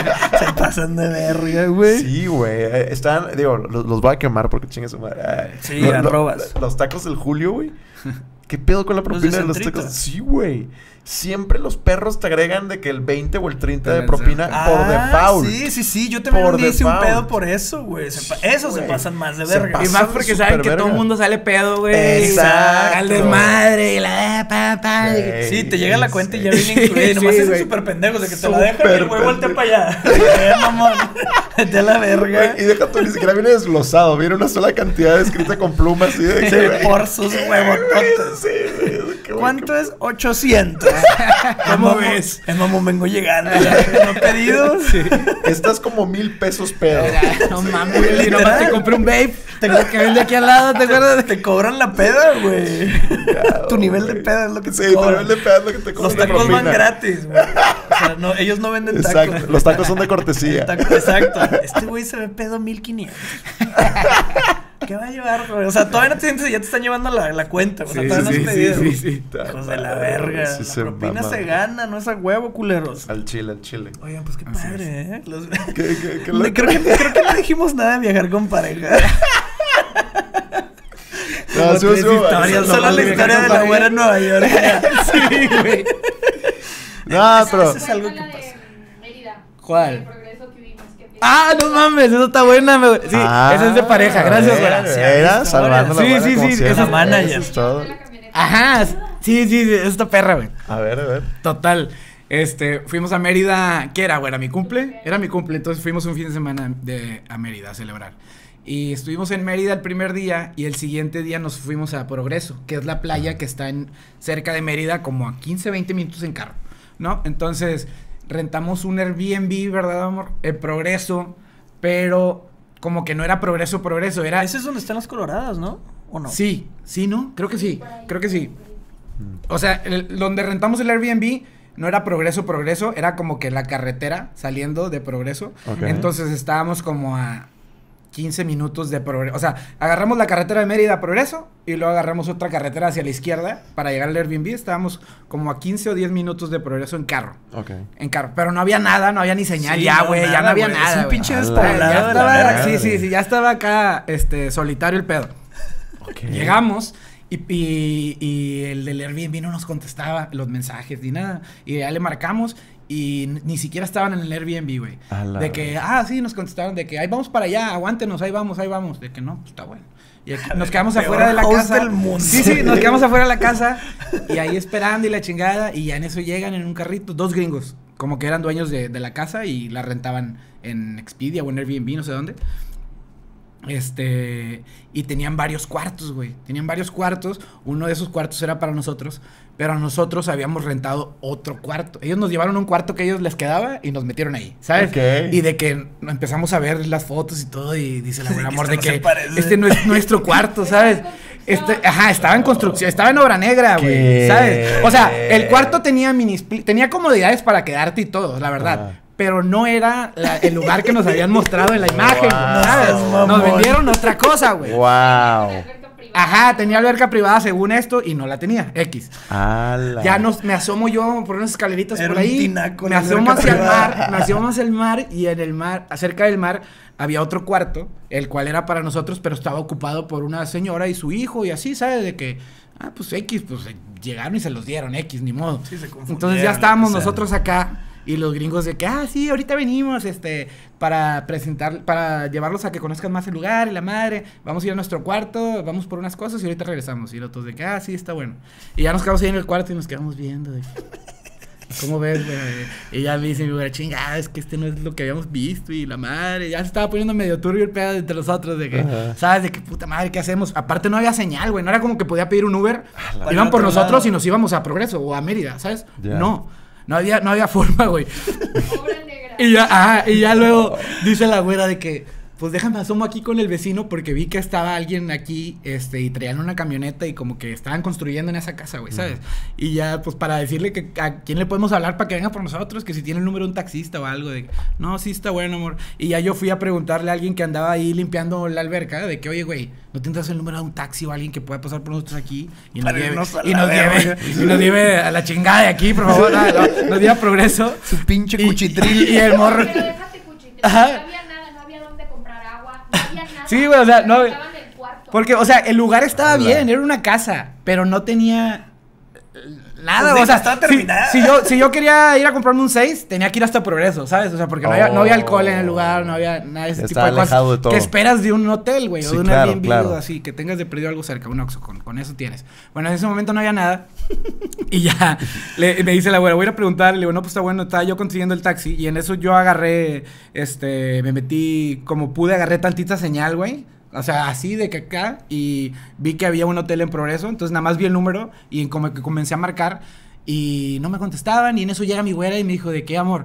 Speaker 2: Se pasan de verga, güey.
Speaker 1: Sí, güey. Están, digo, los, los voy a quemar porque chingue su madre. Ay.
Speaker 2: Sí, lo, arrobas.
Speaker 1: Lo, los tacos del Julio, güey. ¿Qué pedo con la propina de, de los tacos? Sí, güey. Siempre los perros te agregan de que el veinte o el treinta de propina ah, por default.
Speaker 2: Sí, sí, sí. Yo también un hice un pedo por eso, güey. Se eso sí, se pasan más de verga.
Speaker 3: Y más porque saben que verga. Todo el mundo sale pedo, güey.
Speaker 2: Exacto.
Speaker 3: Al desmadre y la pa, pa.
Speaker 2: Sí, sí, te llega la cuenta y ya viene incluida. Y nomás sí, es súper pendejo de que te la dejan y el güey voltea para allá. Eh, mamón. Vete a la verga.
Speaker 1: Wey, y deja tú, ni siquiera viene desglosado. Viene una sola cantidad escrita con plumas así de
Speaker 2: que, por sus huevototes.
Speaker 1: Sí, güey.
Speaker 2: ¿Cuánto es? ochocientos.
Speaker 3: ¿Cómo ves?
Speaker 2: Es mamón, vengo llegando. ¿No pedidos? Sí.
Speaker 1: Estás como mil pesos pedo.
Speaker 3: No mames, güey. Nomás te compré un vape. Tengo que vender aquí al lado, ¿te acuerdas?
Speaker 2: Te cobran la peda, güey. Tu nivel de peda es lo que te
Speaker 1: sí,
Speaker 2: cobran.
Speaker 1: Sí, tu nivel de peda es lo que te cobran.
Speaker 2: Los tacos van gratis, güey. O sea, no, ellos no venden tacos.
Speaker 1: Exacto. Los tacos son de cortesía.
Speaker 2: Taco, exacto. Este güey se ve pedo mil quinientos. ¿qué va a llevar, güey? O sea, todavía no te sientes y ya te están llevando la, la cuenta. O sea,
Speaker 3: Sí,
Speaker 2: todavía
Speaker 3: sí,
Speaker 2: no has
Speaker 3: sí,
Speaker 2: pedido.
Speaker 3: sí, sí.
Speaker 2: Hijos de la verga.
Speaker 1: Sí,
Speaker 2: la
Speaker 1: se
Speaker 2: propina
Speaker 1: mama.
Speaker 2: se gana, no es a huevo, culeros.
Speaker 1: Al chile, al chile.
Speaker 2: Oigan, pues qué
Speaker 3: Así
Speaker 2: padre, ¿eh? Los-
Speaker 1: ¿Qué, qué, qué
Speaker 2: No,
Speaker 1: loco?
Speaker 2: creo, que, creo que no dijimos nada de viajar con pareja.
Speaker 1: No,
Speaker 3: Como
Speaker 1: sí,
Speaker 3: tres
Speaker 1: sí,
Speaker 3: historias,
Speaker 1: sí,
Speaker 2: Solo
Speaker 3: nomás
Speaker 2: la
Speaker 3: de
Speaker 2: historia
Speaker 3: viajar
Speaker 2: de
Speaker 3: con
Speaker 2: la güera en Nueva York.
Speaker 3: Sí, güey.
Speaker 1: No, pero...
Speaker 2: es algo
Speaker 4: Fue la
Speaker 2: que
Speaker 4: de
Speaker 2: pasa.
Speaker 4: Mérida.
Speaker 3: ¿Cuál?
Speaker 4: El progreso que vimos. Que
Speaker 3: Ah, no mames, eso está buena. me- Sí,
Speaker 1: Ah,
Speaker 3: esa es de pareja. Gracias,
Speaker 1: a ver,
Speaker 3: güera.
Speaker 1: a ver,
Speaker 2: Historia.
Speaker 1: salvando la
Speaker 3: Sí,
Speaker 1: buena
Speaker 3: sí,
Speaker 1: como
Speaker 3: sí,
Speaker 1: siempre.
Speaker 3: esa es
Speaker 2: manager.
Speaker 1: Eso es todo.
Speaker 3: Ajá, sí, sí, sí, eso está perra, güey.
Speaker 1: A ver, a ver.
Speaker 3: Total. Este, fuimos a Mérida, ¿qué era, güera? ¿Mi cumple? Era mi cumple, entonces fuimos un fin de semana de, a Mérida a celebrar. Y estuvimos en Mérida el primer día y el siguiente día nos fuimos a Progreso, que es la playa que está en, cerca de Mérida, como a quince, veinte minutos en carro, ¿no? Entonces, rentamos un Airbnb, ¿verdad, amor? En Progreso, pero como que no era Progreso, Progreso, era...
Speaker 2: Ese es donde están las coloradas, ¿no? ¿O no?
Speaker 3: Sí, sí, ¿no? Creo que sí, creo que sí. O sea, el- donde rentamos el Airbnb no era Progreso, Progreso, era como que la carretera saliendo de Progreso.
Speaker 1: Ok.
Speaker 3: Entonces estábamos como a quince minutos de Progreso. O sea, agarramos la carretera de Mérida a Progreso y luego agarramos otra carretera hacia la izquierda para llegar al Airbnb. Estábamos como a quince o diez minutos de Progreso en carro.
Speaker 1: Ok.
Speaker 3: En carro. Pero no había nada, no había ni señal
Speaker 2: Sí,
Speaker 3: ya,
Speaker 2: no,
Speaker 3: güey. ya
Speaker 2: nada,
Speaker 3: no había
Speaker 2: güey,
Speaker 3: nada.
Speaker 2: es un
Speaker 3: güey.
Speaker 2: pinche
Speaker 1: A la
Speaker 2: despoblado
Speaker 3: Ya
Speaker 2: de la
Speaker 3: estaba-
Speaker 2: verga.
Speaker 3: sí, sí, sí, ya estaba acá, este, solitario el pedo.
Speaker 1: Ok.
Speaker 3: Llegamos y, y, y el del Airbnb no nos contestaba los mensajes ni nada. Y ya le marcamos y n- ni siquiera estaban en el Airbnb, güey.
Speaker 1: A la
Speaker 3: De que,
Speaker 1: verga.
Speaker 3: ah, sí, nos contestaron de que, ahí vamos para allá, aguántenos, ahí vamos, ahí vamos. De que no, pues está bueno. Y aquí- nos quedamos
Speaker 2: Peor
Speaker 3: afuera de la
Speaker 2: host
Speaker 3: casa.
Speaker 2: del mundo.
Speaker 3: Sí, sí, nos quedamos afuera de la casa y ahí esperando y la chingada. Y ya en eso llegan en un carrito, dos gringos, como que eran dueños de, de la casa y la rentaban en Expedia o en Airbnb, no sé dónde. Este, y tenían varios cuartos, güey. Tenían varios cuartos. Uno de esos cuartos era para nosotros, pero nosotros habíamos rentado otro cuarto. Ellos nos llevaron un cuarto que a ellos les quedaba y nos metieron ahí, ¿sabes?
Speaker 1: Ok.
Speaker 3: Y de que empezamos a ver las fotos y todo, y dice la
Speaker 2: Sí,
Speaker 3: buena
Speaker 2: que
Speaker 3: amor
Speaker 2: esto
Speaker 3: de
Speaker 2: no se
Speaker 3: que
Speaker 2: parece.
Speaker 3: este no es nuestro cuarto, ¿sabes? Este, ajá, estaba en construcción, estaba en obra negra, güey,
Speaker 1: ¿Qué?
Speaker 3: ¿sabes? O sea, el cuarto tenía mini split- tenía comodidades para quedarte y todo, la verdad.
Speaker 1: Ajá.
Speaker 3: Pero no era la- el lugar que nos habían mostrado en la imagen,
Speaker 1: Wow.
Speaker 3: ¿sabes?
Speaker 2: No seas mamón.
Speaker 3: Nos vendieron otra cosa, güey.
Speaker 1: Wow.
Speaker 3: Ajá, tenía alberca privada según esto y no la tenía, X.
Speaker 1: Ala.
Speaker 3: Ya nos, me asomo yo por unas escaleritas
Speaker 2: Era
Speaker 3: por
Speaker 2: un
Speaker 3: ahí.
Speaker 2: tinaco
Speaker 3: Me
Speaker 2: la
Speaker 3: asomo
Speaker 2: alberca
Speaker 3: hacia el
Speaker 2: privada.
Speaker 3: mar, me asomo hacia el mar y en el mar, cerca del mar, había otro cuarto, el cual era para nosotros, pero estaba ocupado por una señora y su hijo y así, ¿sabes? De que, ah, pues X, pues eh, llegaron y se los dieron, X, ni modo.
Speaker 2: Sí, se confundieron,
Speaker 3: Entonces ya
Speaker 2: lo
Speaker 3: estábamos
Speaker 2: que sea.
Speaker 3: nosotros acá y los gringos de que, ah, sí, ahorita venimos, este, para presentar, para llevarlos a que conozcan más el lugar y la madre, vamos a ir a nuestro cuarto, vamos por unas cosas y ahorita regresamos. Y los otros de que, ah, sí, está bueno. Y ya nos quedamos ahí en el cuarto y nos quedamos viendo de ¿cómo ves, güey? Y ya me dice mi güey, chingada, es que este no es lo que habíamos visto y la madre, ya se estaba poniendo medio turbio el pedo entre nosotros de que,
Speaker 1: Ajá.
Speaker 3: ¿sabes? De que puta madre, ¿qué hacemos? Aparte no había señal, güey, no era como que podía pedir un Uber,
Speaker 2: Para
Speaker 3: iban
Speaker 2: el
Speaker 3: por
Speaker 2: otro
Speaker 3: nosotros
Speaker 2: lado.
Speaker 3: y nos íbamos a Progreso o a Mérida, ¿sabes?
Speaker 1: Ya.
Speaker 3: No, no había, no había forma, güey.
Speaker 4: Obra negra.
Speaker 3: Y ya, ajá, y ya luego dice la güera de que, pues déjame asomo aquí con el vecino porque vi que estaba alguien aquí, este, y traían una camioneta y como que estaban construyendo en esa casa, güey, ¿sabes? Y ya, pues para decirle que a quién le podemos hablar para que venga por nosotros, que si tiene el número de un taxista o algo, de, no, sí está bueno, amor. Y ya yo fui a preguntarle a alguien que andaba ahí limpiando la alberca, de que, oye, güey, ¿no tendrás el número de un taxi o alguien que pueda pasar por nosotros aquí? Y nos
Speaker 2: Para
Speaker 3: lleve,
Speaker 2: irnos a
Speaker 3: y
Speaker 2: la
Speaker 3: nos lleve,
Speaker 2: verga.
Speaker 3: y nos lleve a la chingada de aquí, por favor, no, no, nos lleve a Progreso.
Speaker 2: Su pinche
Speaker 3: Y-
Speaker 2: cuchitril.
Speaker 3: Y, y el morro.
Speaker 4: Pero déjate cuchitril.
Speaker 3: Ajá.
Speaker 4: No había nada, no había dónde comprar agua, no había nada.
Speaker 3: Sí, güey, o sea, no-
Speaker 4: Estaban en el cuarto.
Speaker 3: Porque, o sea, el lugar estaba
Speaker 1: Hola.
Speaker 3: bien, era una casa, pero no tenía eh, nada,
Speaker 2: Pues
Speaker 3: o sea,
Speaker 2: estaba
Speaker 3: si-
Speaker 2: terminada.
Speaker 3: Si, yo, si yo quería ir a comprarme un seis, tenía que ir hasta Progreso, ¿sabes? O sea, porque no, había, no había alcohol en el lugar, no había nada de ese tipo
Speaker 1: Estaba
Speaker 3: de cosas.
Speaker 1: alejado de todo.
Speaker 3: Que esperas de un hotel, güey, o
Speaker 1: Sí,
Speaker 3: de un
Speaker 1: claro,
Speaker 3: Airbnb
Speaker 1: claro.
Speaker 3: o así, que tengas de perdido algo cerca, un Oxxo, con, con eso tienes. Bueno, en ese momento no había nada. Y ya, le, me dice la güera, voy a ir a preguntar, le digo, no, pues está bueno, estaba yo consiguiendo el taxi, y en eso yo agarré, este, me metí, como pude, agarré tantita señal, güey, o sea, así de que acá, y vi que había un hotel en Progreso, entonces nada más vi el número, y como que comencé a marcar, y no me contestaban, y en eso llega mi güera y me dijo, ¿de qué, amor?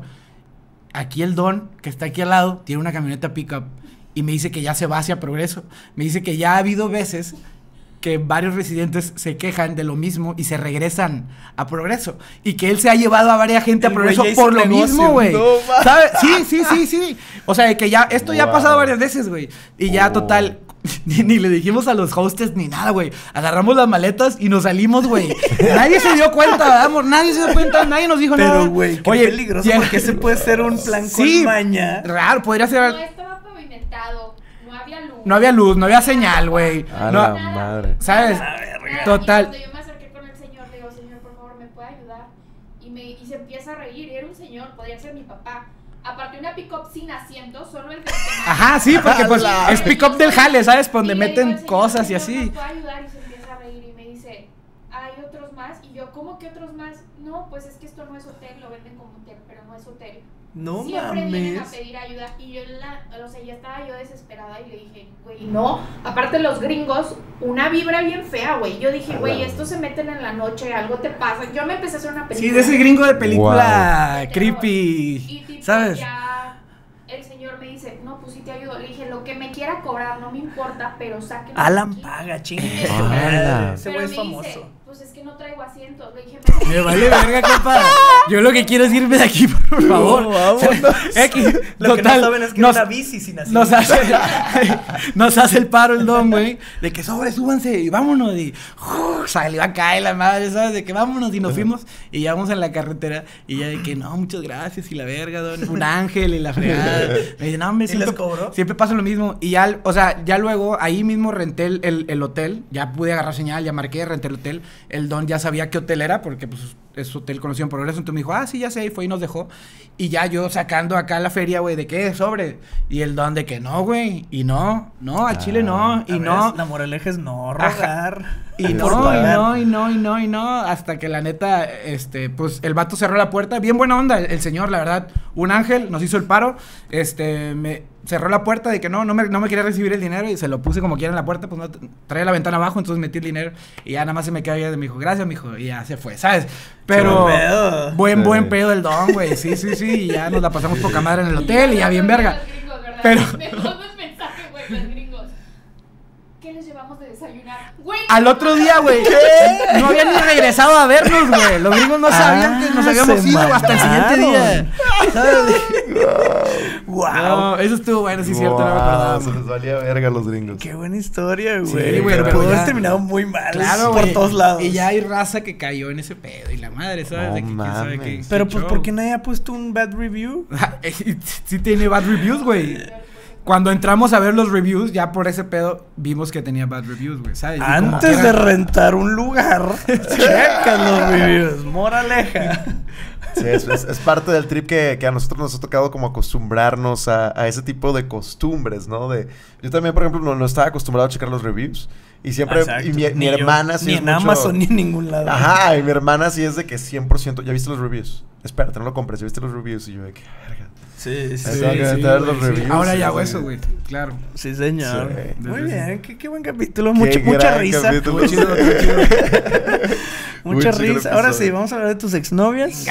Speaker 3: Aquí el don, que está aquí al lado, tiene una camioneta pickup, y me dice que ya se va hacia Progreso, me dice que ya ha habido veces que varios residentes se quejan de lo mismo y se regresan a Progreso. Y que él se ha llevado a varias gente
Speaker 2: El
Speaker 3: a
Speaker 2: güey
Speaker 3: Progreso
Speaker 2: ya hizo
Speaker 3: por lo
Speaker 2: negocio.
Speaker 3: mismo, güey.
Speaker 1: No, ma-
Speaker 3: ¿Sabes? Sí, sí, sí, sí. O sea, de que ya, esto ya ha
Speaker 1: Wow.
Speaker 3: pasado varias veces, güey. Y ya,
Speaker 1: Oh.
Speaker 3: total, Ni, ni le dijimos a los hostes ni nada, güey. Agarramos las maletas y nos salimos, güey. Nadie se dio cuenta, amor. Nadie se dio cuenta, nadie nos dijo nada.
Speaker 2: Pero, güey, qué
Speaker 3: Oye,
Speaker 2: peligroso,
Speaker 3: ya-
Speaker 2: porque ese puede ser un plan
Speaker 3: Sí,
Speaker 2: con maña.
Speaker 3: raro, podría ser...
Speaker 4: No estaba pavimentado, no había luz.
Speaker 3: No había luz, no había señal, güey.
Speaker 1: A
Speaker 3: No,
Speaker 1: la madre.
Speaker 3: ¿sabes?
Speaker 2: A ver,
Speaker 4: Nada.
Speaker 3: Total.
Speaker 4: Y cuando yo me acerqué con el señor, le digo, señor, por favor, ¿me puede ayudar? Y, me, y se empieza a reír, y era un señor, podría ser mi papá. Aparte una pick-up sin asiento, solo el frente.
Speaker 3: Ajá, sí, porque pues
Speaker 1: La-
Speaker 3: es pick-up del jale, ¿sabes? Por donde
Speaker 4: Y le digo al
Speaker 3: meten
Speaker 4: señor,
Speaker 3: cosas y
Speaker 4: "Señor,
Speaker 3: así.
Speaker 4: ¿me puede ayudar?" Y se empieza a reír y me dice, ¿hay otros más? Y yo, ¿cómo que otros más? No, pues es que esto no es hotel, lo venden como hotel, pero no es hotel.
Speaker 2: No
Speaker 4: Siempre vienen a
Speaker 2: mames.
Speaker 4: pedir ayuda. Y yo, la, o sea, ya estaba yo desesperada y le dije, güey, no. Aparte los gringos, una vibra bien fea, güey. Yo dije, güey, estos se meten en la noche, algo te pasa. Yo me empecé a hacer una película.
Speaker 3: Sí, de ese gringo de película
Speaker 4: Wow.
Speaker 3: creepy,
Speaker 4: Y tipo,
Speaker 3: ¿sabes?
Speaker 4: ya el señor me dice, no, pues sí te ayudo. Le dije, lo que me quiera cobrar no me importa, pero sáquenme
Speaker 2: Alan
Speaker 4: aquí.
Speaker 2: paga, chingue.
Speaker 1: Ah,
Speaker 2: madre. Ese
Speaker 4: Pero
Speaker 2: güey
Speaker 4: me
Speaker 2: es famoso.
Speaker 4: dice, pues es que no traigo asientos. Le dije,
Speaker 3: Me vale verga, compa. Yo lo que quiero es irme de aquí, por favor.
Speaker 2: No, vámonos.
Speaker 3: X,
Speaker 2: Lo que
Speaker 3: total,
Speaker 2: no saben es que
Speaker 3: nos-
Speaker 2: era una bici sin asiento.
Speaker 3: Nos hace, nos hace el paro el don, güey, de que sobre, súbanse y vámonos. Y uh, salió a caer la madre, ¿sabes? De que vámonos y nos fuimos y ya vamos en la carretera. Y ya de que no, muchas gracias y la verga, don. Un ángel y la fregada. Me dice, no, hombre,
Speaker 2: ¿Y
Speaker 3: siempre,
Speaker 2: les cobró?
Speaker 3: siempre pasa lo mismo. Y ya, o sea, ya luego ahí mismo renté el, el, el hotel. Ya pude agarrar señal, ya marqué, renté el hotel. El don ya sabía qué hotel era porque, pues, es hotel conocido en Progreso. Entonces me dijo, ah, sí, ya sé, y fue y nos dejó. Y ya yo sacando acá la feria, güey, de qué, sobre. Y el don de que no, güey. Y no, no, al chile no. Y
Speaker 2: A
Speaker 3: no.
Speaker 2: ver, La moraleja es no
Speaker 3: Ajá.
Speaker 2: rogar.
Speaker 3: Y
Speaker 2: por
Speaker 3: no, y
Speaker 2: pagar.
Speaker 3: no, y no, y no, y no. Hasta que la neta, este, pues el vato cerró la puerta. Bien buena onda el, el señor, la verdad. Un ángel, nos hizo el paro. Este, me cerró la puerta de que no, no me, no me quería recibir el dinero. Y se lo puse como quiera en la puerta. Pues no, traía la ventana abajo, entonces metí el dinero. Y ya nada más se me quedó y me dijo, gracias, mijo. Y ya se fue, ¿sabes? Pero
Speaker 2: buen pedo.
Speaker 3: buen,
Speaker 1: Sí.
Speaker 3: buen pedo el don, güey. Sí, sí, sí. Y ya nos la pasamos poca madre en el hotel y ya bien verga.
Speaker 4: Los gringos, ¿verdad?
Speaker 3: Pero-
Speaker 4: Me mandan mensaje, güey, los gringos. ¿Qué les llevamos de desayunar? Güey.
Speaker 3: Al otro día, güey. No habían ni regresado a vernos, güey. Los gringos no sabían que nos
Speaker 2: Ah,
Speaker 3: habíamos
Speaker 2: se
Speaker 3: ido hasta el siguiente
Speaker 2: mamaron.
Speaker 3: día. ¿Sabes?
Speaker 2: Wow.
Speaker 3: No, eso estuvo bueno, sí es cierto, no me
Speaker 1: Wow,
Speaker 3: acordaba.
Speaker 1: se les valía verga a los gringos.
Speaker 2: Qué buena historia, güey.
Speaker 3: Sí, güey,
Speaker 2: pero
Speaker 3: pero
Speaker 2: pudo
Speaker 3: ya-
Speaker 2: haber terminado muy mal.
Speaker 3: Claro,
Speaker 2: por
Speaker 3: güey.
Speaker 2: todos lados.
Speaker 3: Y ya hay raza que cayó en ese pedo. Y la madre, ¿sabes?
Speaker 1: No
Speaker 3: de que quién sabe
Speaker 1: mames.
Speaker 3: qué.
Speaker 2: Pero
Speaker 3: qué
Speaker 2: pues,
Speaker 3: show.
Speaker 2: ¿por qué nadie ha puesto un bad review?
Speaker 3: Sí tiene bad reviews, güey. Cuando entramos a ver los reviews, ya por ese pedo, vimos que tenía bad reviews, güey, ¿sabes? Y como
Speaker 2: Antes
Speaker 3: quiera-
Speaker 2: de rentar un lugar, checa los reviews. Moraleja.
Speaker 1: Sí, es, es- es parte del trip que, que a nosotros nos ha tocado como acostumbrarnos a, a ese tipo de costumbres, ¿no? De, yo también, por ejemplo, no, no estaba acostumbrado a checar los reviews. Y siempre,
Speaker 2: Exacto.
Speaker 1: y mi, mi
Speaker 2: Ni yo,
Speaker 1: hermana sí
Speaker 2: Ni
Speaker 1: es
Speaker 2: en
Speaker 1: mucho-
Speaker 2: Amazon ni en ningún lado.
Speaker 1: Ajá, y mi hermana sí es de que cien por ciento, ¿ya viste los reviews? Espérate, no lo compres, ¿ya viste los reviews? Y yo de que, verga.
Speaker 2: Sí, sí.
Speaker 1: Ahí tengo que meter los
Speaker 3: güey, sí.
Speaker 1: reviews,
Speaker 3: Ahora
Speaker 1: sí,
Speaker 3: ya hago
Speaker 1: sí.
Speaker 3: eso, güey. Claro.
Speaker 2: Sí, señor.
Speaker 1: Sí.
Speaker 2: Muy
Speaker 3: Desde
Speaker 2: bien, qué, qué buen capítulo.
Speaker 1: Qué
Speaker 2: Mucha, mucha
Speaker 1: gran
Speaker 2: risa.
Speaker 1: capítulo.
Speaker 3: Muy chido, muy chido.
Speaker 2: Mucha
Speaker 1: Muy chido
Speaker 2: risa. Ahora sí,
Speaker 1: episodio.
Speaker 2: vamos a hablar de tus exnovias.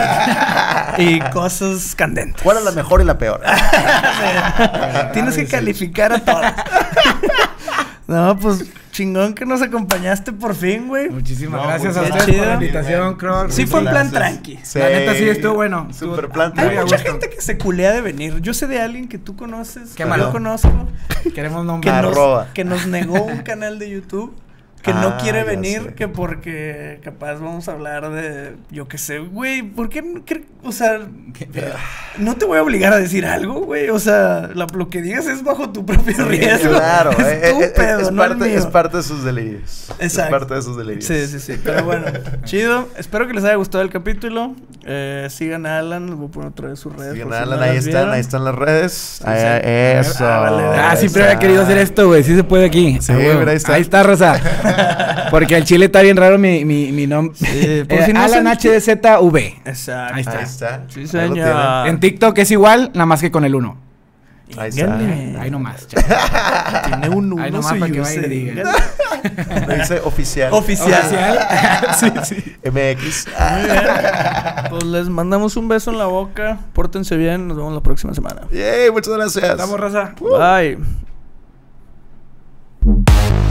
Speaker 2: y cosas candentes.
Speaker 1: ¿Cuál es la mejor y la peor?
Speaker 2: Tienes que calificar a todas. No, pues chingón que nos acompañaste por fin, güey.
Speaker 3: Muchísimas
Speaker 1: No,
Speaker 3: gracias
Speaker 1: pues,
Speaker 3: a
Speaker 2: qué
Speaker 3: ustedes por
Speaker 2: chido.
Speaker 3: la invitación, Croc.
Speaker 2: Sí,
Speaker 1: Muchas
Speaker 2: fue en plan
Speaker 1: gracias.
Speaker 2: tranqui.
Speaker 1: Sí.
Speaker 3: La neta sí estuvo bueno.
Speaker 1: Super
Speaker 3: Estuvo-
Speaker 1: plan
Speaker 2: Hay
Speaker 3: Muy a
Speaker 2: mucha
Speaker 3: gusto.
Speaker 2: gente que se culea de venir. Yo sé de alguien que tú conoces,
Speaker 3: Qué
Speaker 2: que
Speaker 3: malo.
Speaker 2: yo conozco,
Speaker 3: Queremos
Speaker 2: que
Speaker 3: nombrar.
Speaker 2: nos,
Speaker 1: Arroba.
Speaker 2: que nos negó un canal de YouTube. Que
Speaker 1: Ah,
Speaker 2: no quiere
Speaker 1: ya
Speaker 2: venir,
Speaker 1: sé.
Speaker 2: que porque capaz vamos a hablar de, yo qué sé, güey, ¿por qué? no cre- O sea, no te voy a obligar a decir algo, güey, o sea, la- lo que digas es bajo tu propio riesgo.
Speaker 1: Claro,
Speaker 2: es
Speaker 1: eh, eh,
Speaker 2: tu
Speaker 1: eh,
Speaker 2: pedo,
Speaker 1: es,
Speaker 2: no el
Speaker 1: parte,
Speaker 2: mío.
Speaker 1: es parte de sus delirios.
Speaker 2: Exacto.
Speaker 1: Es parte de sus delirios.
Speaker 2: Sí, sí, sí, pero bueno, chido, espero que les haya gustado el capítulo, eh, sigan a Alan, les voy a poner otra vez sus redes.
Speaker 1: Sigan
Speaker 2: por
Speaker 1: a
Speaker 2: si
Speaker 1: Alan,
Speaker 2: no
Speaker 1: ahí
Speaker 2: las
Speaker 1: están,
Speaker 2: vieron.
Speaker 1: ahí están las redes.
Speaker 2: Sí,
Speaker 1: Ahí-
Speaker 2: sí.
Speaker 1: Eso.
Speaker 2: Ah, vale,
Speaker 3: Ah,
Speaker 2: Ahí
Speaker 3: siempre
Speaker 2: está.
Speaker 3: había querido hacer esto, güey. Sí se puede aquí.
Speaker 1: Sí,
Speaker 3: Ah, güey.
Speaker 1: mira, ahí está.
Speaker 3: Ahí está, Rosa. Porque al chile está bien raro mi, mi, mi nombre.
Speaker 2: Sí, por
Speaker 3: Eh,
Speaker 2: si no
Speaker 3: Alan
Speaker 2: saben
Speaker 3: H D Z V.
Speaker 2: Exacto.
Speaker 3: Ahí está.
Speaker 1: Ahí está.
Speaker 2: Sí,
Speaker 1: Ahí lo
Speaker 2: señor.
Speaker 1: tienen.
Speaker 3: En TikTok es igual, nada más que con el uno.
Speaker 1: Ahí está.
Speaker 2: Díganle.
Speaker 3: Ahí nomás.
Speaker 2: Tiene un uno
Speaker 3: Ahí nomás
Speaker 2: su
Speaker 3: para que
Speaker 2: user.
Speaker 3: vayan y digan.
Speaker 1: Lo dice oficial.
Speaker 2: Oficial.
Speaker 3: sí, sí.
Speaker 1: M X.
Speaker 2: Muy bien. Pues les mandamos un beso en la boca. Pórtense bien. Nos vemos la próxima semana.
Speaker 1: Yay, muchas gracias.
Speaker 3: Estamos, Rosa.
Speaker 2: Bye.